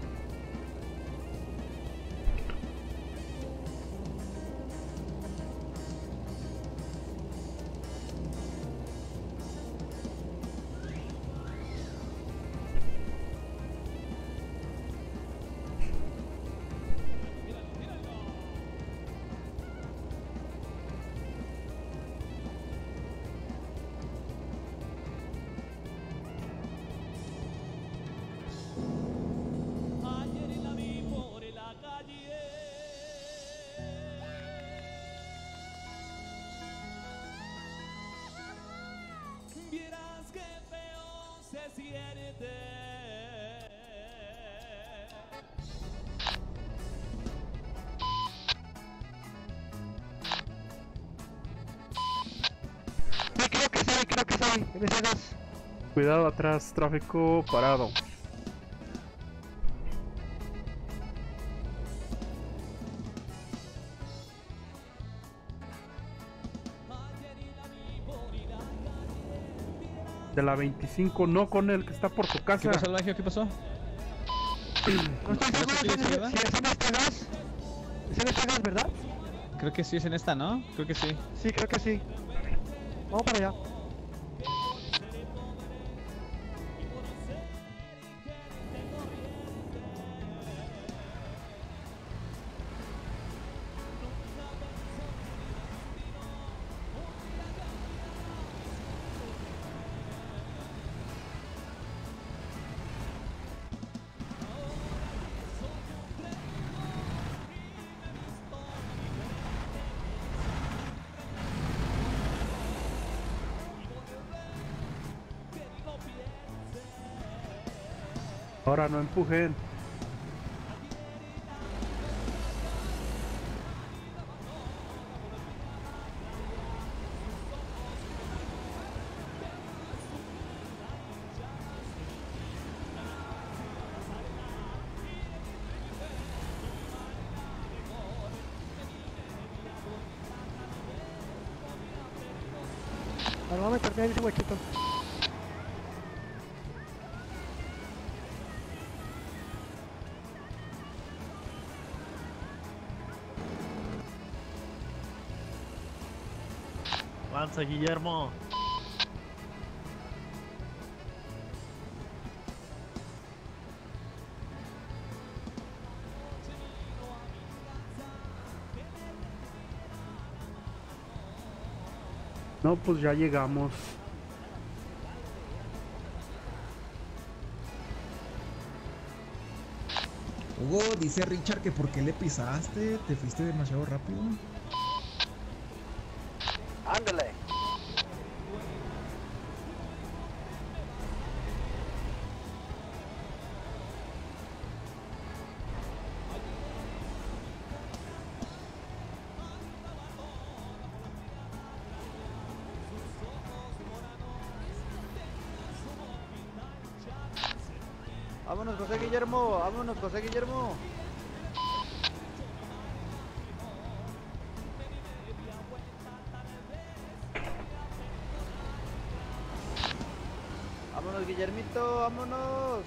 Vieras que feo se siente. Sí, creo que sí, creo que sí. En ese gas. Cuidado atrás, tráfico parado. De la veinticinco, no con el que está por tu casa. ¿Qué pasó, Alvagio? ¿Qué pasó? No estoy seguro si es si es en este gas. Es en este gas, ¿verdad? Creo que sí es en esta, ¿no? Creo que sí. Sí, creo que sí. Vamos para allá. Ahora no empujen. Ahora vamos a meterme en ese huequito. Avanza, Guillermo. No, pues ya llegamos. Hugo, dice Richard que por qué le pisaste, te fuiste demasiado rápido. Ándale. Vámonos, José Guillermo, vámonos, José Guillermo. Vámonos, Guillermito, vámonos.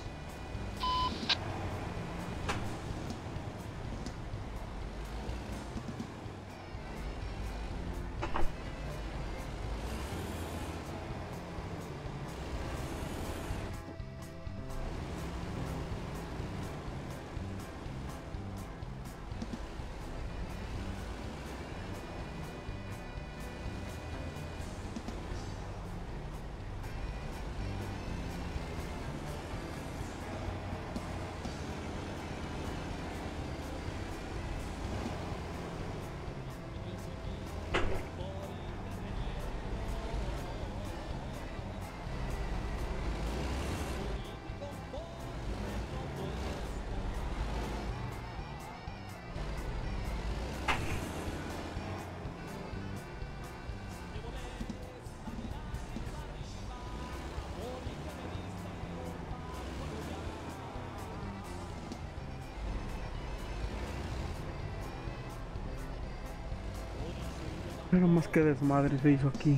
Pero más que desmadre se hizo aquí.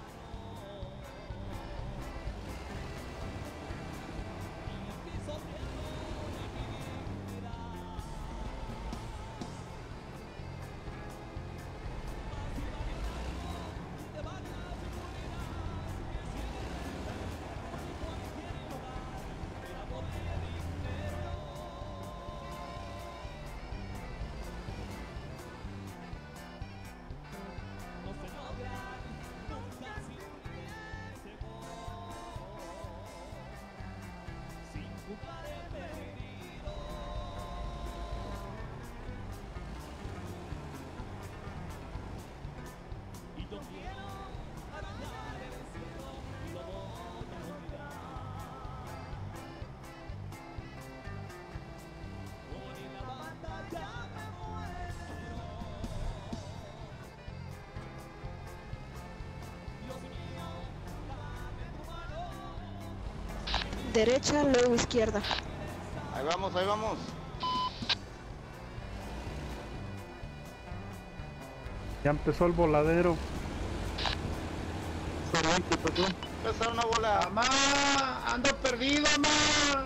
Derecha, luego izquierda. Ahí vamos, ahí vamos. Ya empezó el voladero. Empezar una bola. ¡Mamá! ¡Ando perdido, mamá!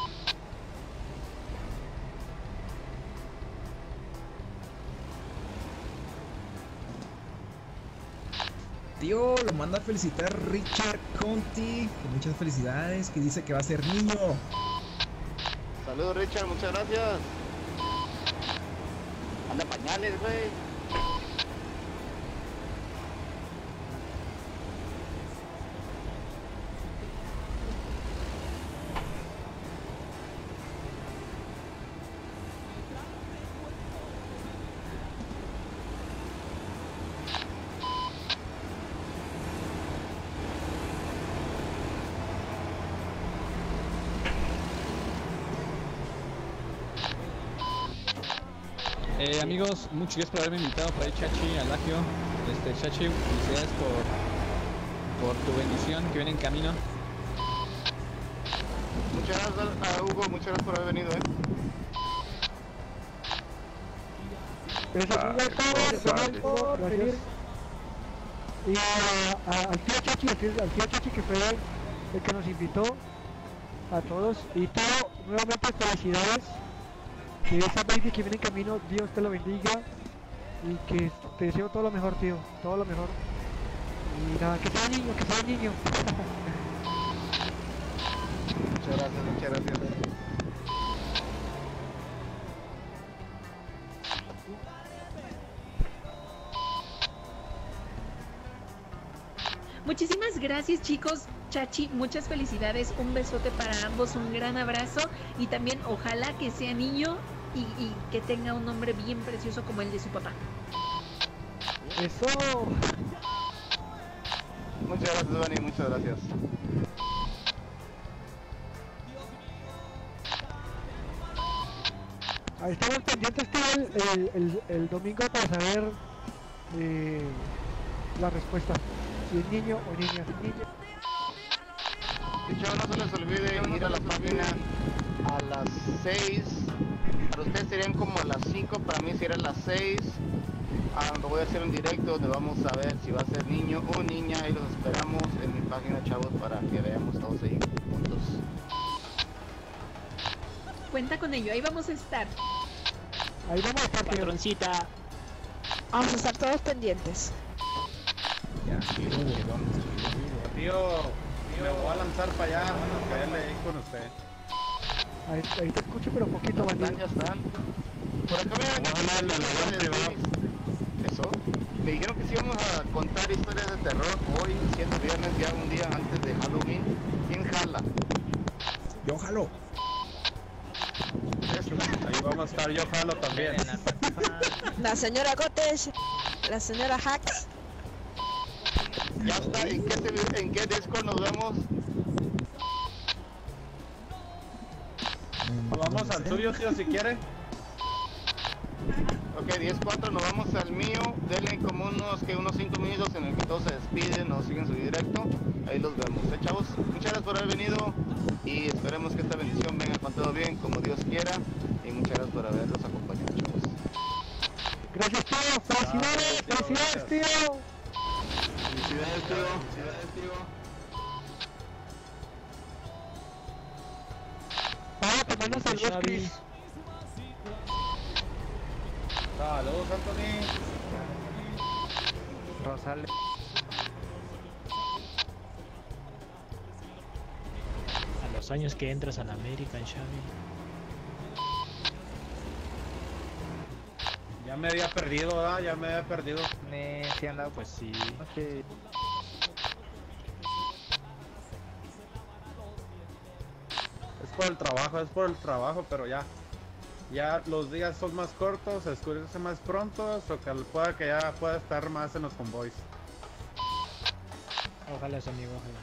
Tío, lo manda a felicitar Richard Conti, que muchas felicidades, que dice que va a ser niño. Saludos, Richard, muchas gracias. Anda pañales, güey. Eh, amigos, muchas gracias por haberme invitado por ahí, Chachi, Alagio. Este, Chachi, felicidades por, por tu bendición que viene en camino. Muchas gracias a Hugo, muchas gracias por haber venido, eh. Gracias por venir. Y a- a- al tío Chachi, al tío, al tío Chachi que fue el, el que nos invitó a todos. Y todo, nuevamente felicidades. Que esa baby que viene en camino, Dios te lo bendiga. Y que te deseo todo lo mejor, tío. Todo lo mejor. Y nada, que sea niño, que sea niño. Muchas gracias, muchas gracias. Muchísimas gracias, chicos. Chachi, muchas felicidades, un besote para ambos, un gran abrazo y también ojalá que sea niño y, y que tenga un nombre bien precioso como el de su papá. Eso. Muchas gracias, Dani, muchas gracias. Ahí estamos pendientes, tío, el, el, el, el domingo para saber eh, la respuesta. Si es niño o niña. Niño. Y chavos, no se les olvide ir a la página a las seis. Para ustedes serían como a las cinco, para mí serían las seis. Ah, donde voy a hacer un directo donde vamos a ver si va a ser niño o niña. Ahí los esperamos en mi página, chavos, para que veamos todos ahí juntos. Cuenta con ello, ahí vamos a estar. Ahí vamos a estar, tío. Patroncita. Vamos a estar todos pendientes. Ya, tío, me voy a lanzar para allá, a caerle ahí con usted. Ahí, ahí te escucho, pero poquito, bandido. Ya están. Por acá me Eso. Me dijeron que sí íbamos a contar historias de terror hoy, siendo viernes, ya un día antes de Halloween. ¿Quién jala? Yo jalo. Ahí vamos a estar, yo jalo también. La señora Gotes, la señora Hacks. Ya está, ¿en qué, se- en qué Discord nos vemos? Vamos al tuyo, tío, si quiere. Ok, diez cuatro, nos vamos al mío. Denle como unos que unos cinco minutos en el que todos se despiden, nos siguen su directo. Ahí los vemos, ¿eh, chavos? Muchas gracias por haber venido y esperemos que esta bendición venga con todo bien, como Dios quiera. Y muchas gracias por habernos acompañado, chavos. Gracias, tío. Felicidades, felicidades, tío. Felicidades, tío. Felicidades, tío. Vamos, te mando saludos, Chris. Saludos, Anthony. Rosales. A los años que entras a la American, Xavi. Ya me había perdido, ¿verdad? Ya me había perdido. Me si andado, pues sí. Okay. Es por el trabajo, es por el trabajo, pero ya. Ya los días son más cortos, se oscurece más pronto, o que pueda que ya pueda estar más en los convoys. Ojalá, amigo, ojalá.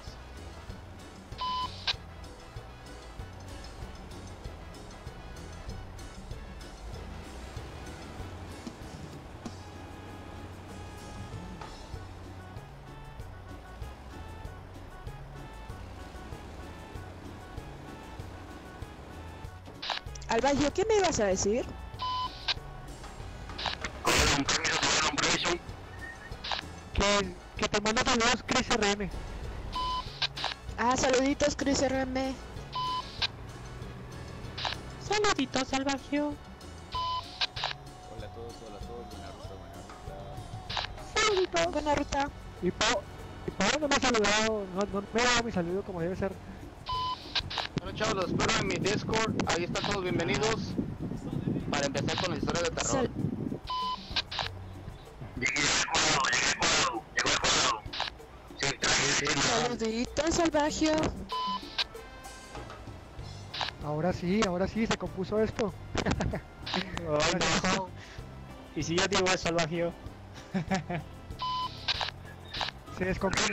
Albayo, ¿qué me ibas a decir? Que, que te mando saludos, Chris R M. Ah, saluditos, Chris R M. Saluditos, Salvagio. Hola a todos, hola a todos, buena ruta, buena ruta. Saluditos. Buena ruta. Y Pau, y Pau no me ha saludado, no, no me ha dado mi saludo como debe ser. Bueno, chavos, los espero en mi Discord. Ahí están todos bienvenidos. Para empezar con la historia de terror. Sal- Saluditos, Salvagio. Ahora sí, ahora sí, se compuso esto. Ay, no. Y si ya digo eso, Salvagio. Se descompone.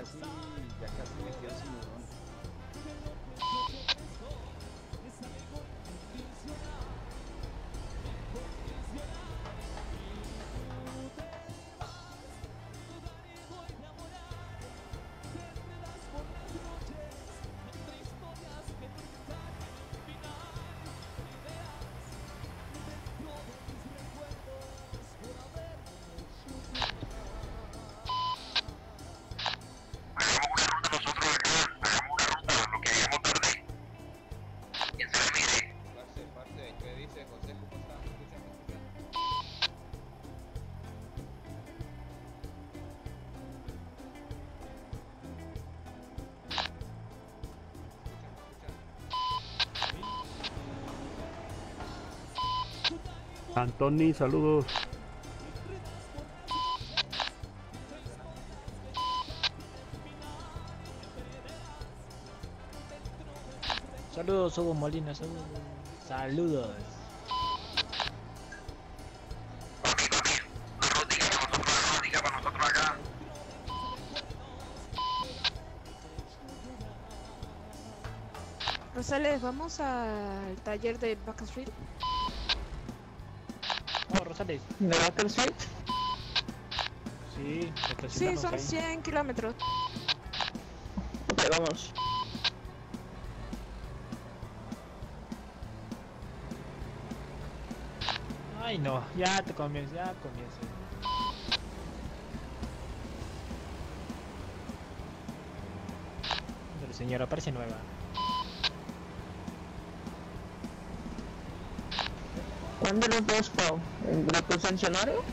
casi, ya casi me quedo sin neuronas. Parce, parce, ¿qué dice José? ¿Cómo está? ¿Me escuchan? ¿Me escuchan? Antoni, saludos. Saludos, Hugo Molina, saludos. Saludos. Rosales, vamos al taller de Baker Street. Oh, Rosales. ¿De Baker Street? Sí, Sí, estacionarnos son ahí. cien kilómetros. Ok, vamos. Ay, no, ya te comienzo, ya comienzo. Pero señora, parece nueva. ¿Cuándo los dos, Pau? ¿En el concesionario?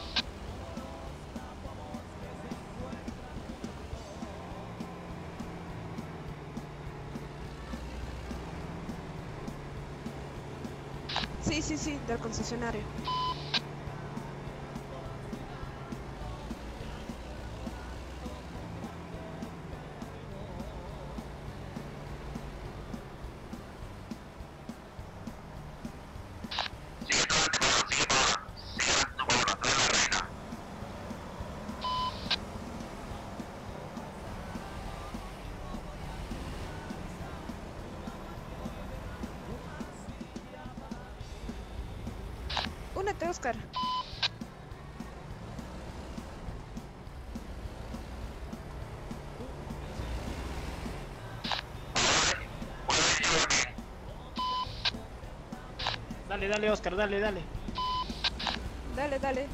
Sí, sí, sí, del concesionario. Únete, Oscar. Dale, dale, Oscar, dale, dale. Dale, dale.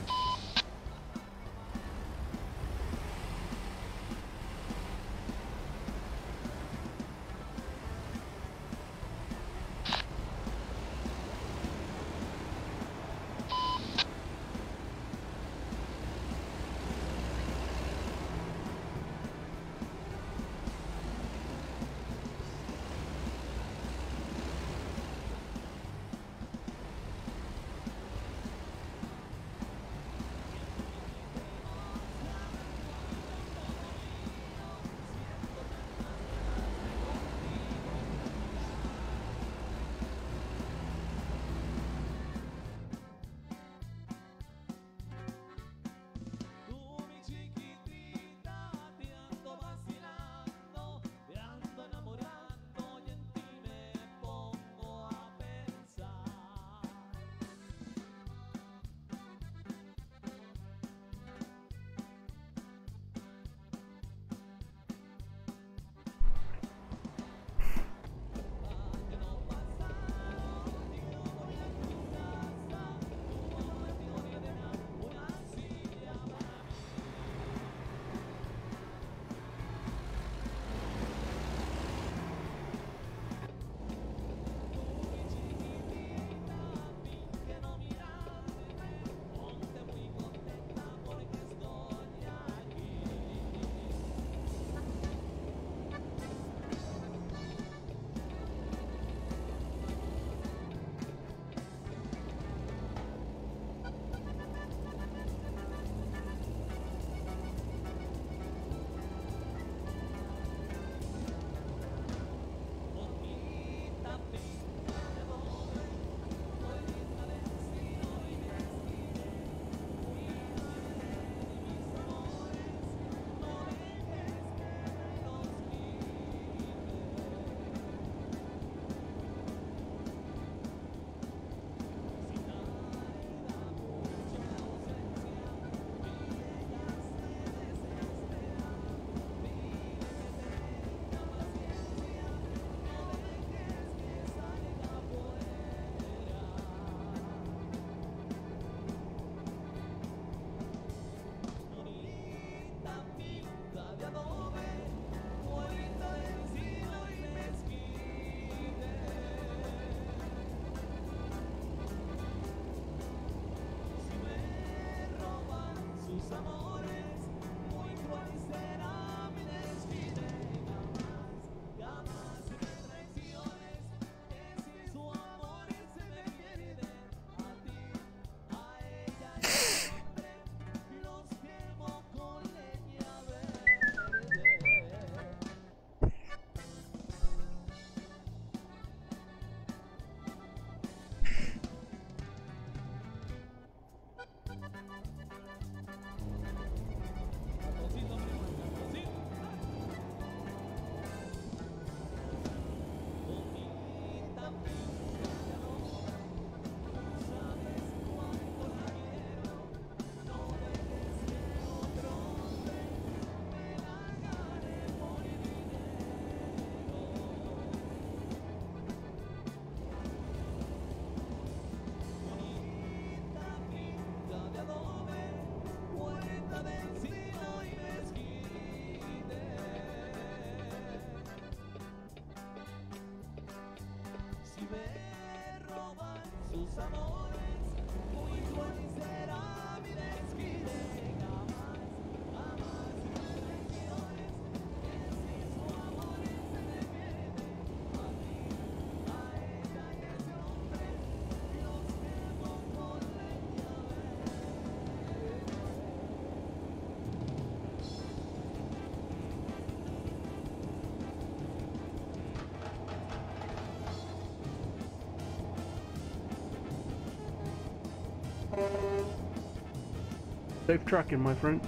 Safe trucking, my friend.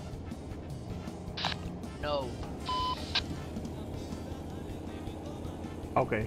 No. Okay.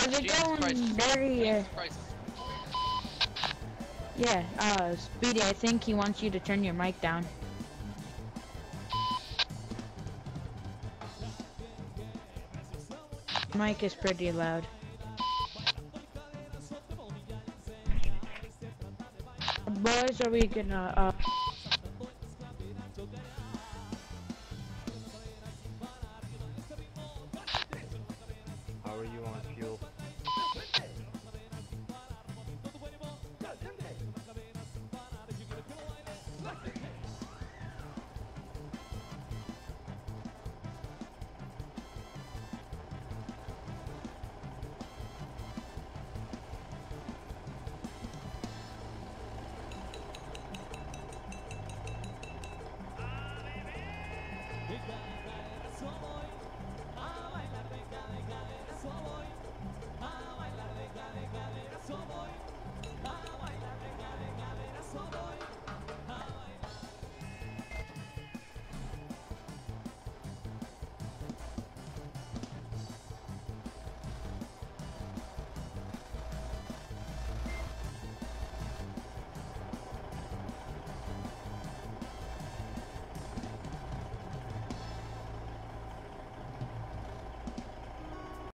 How's it Jesus going, Christ. Barry? Uh, Jesus Christ. yeah, uh, Speedy, I think he wants you to turn your mic down. Mic is pretty loud. Boys, are we gonna, uh...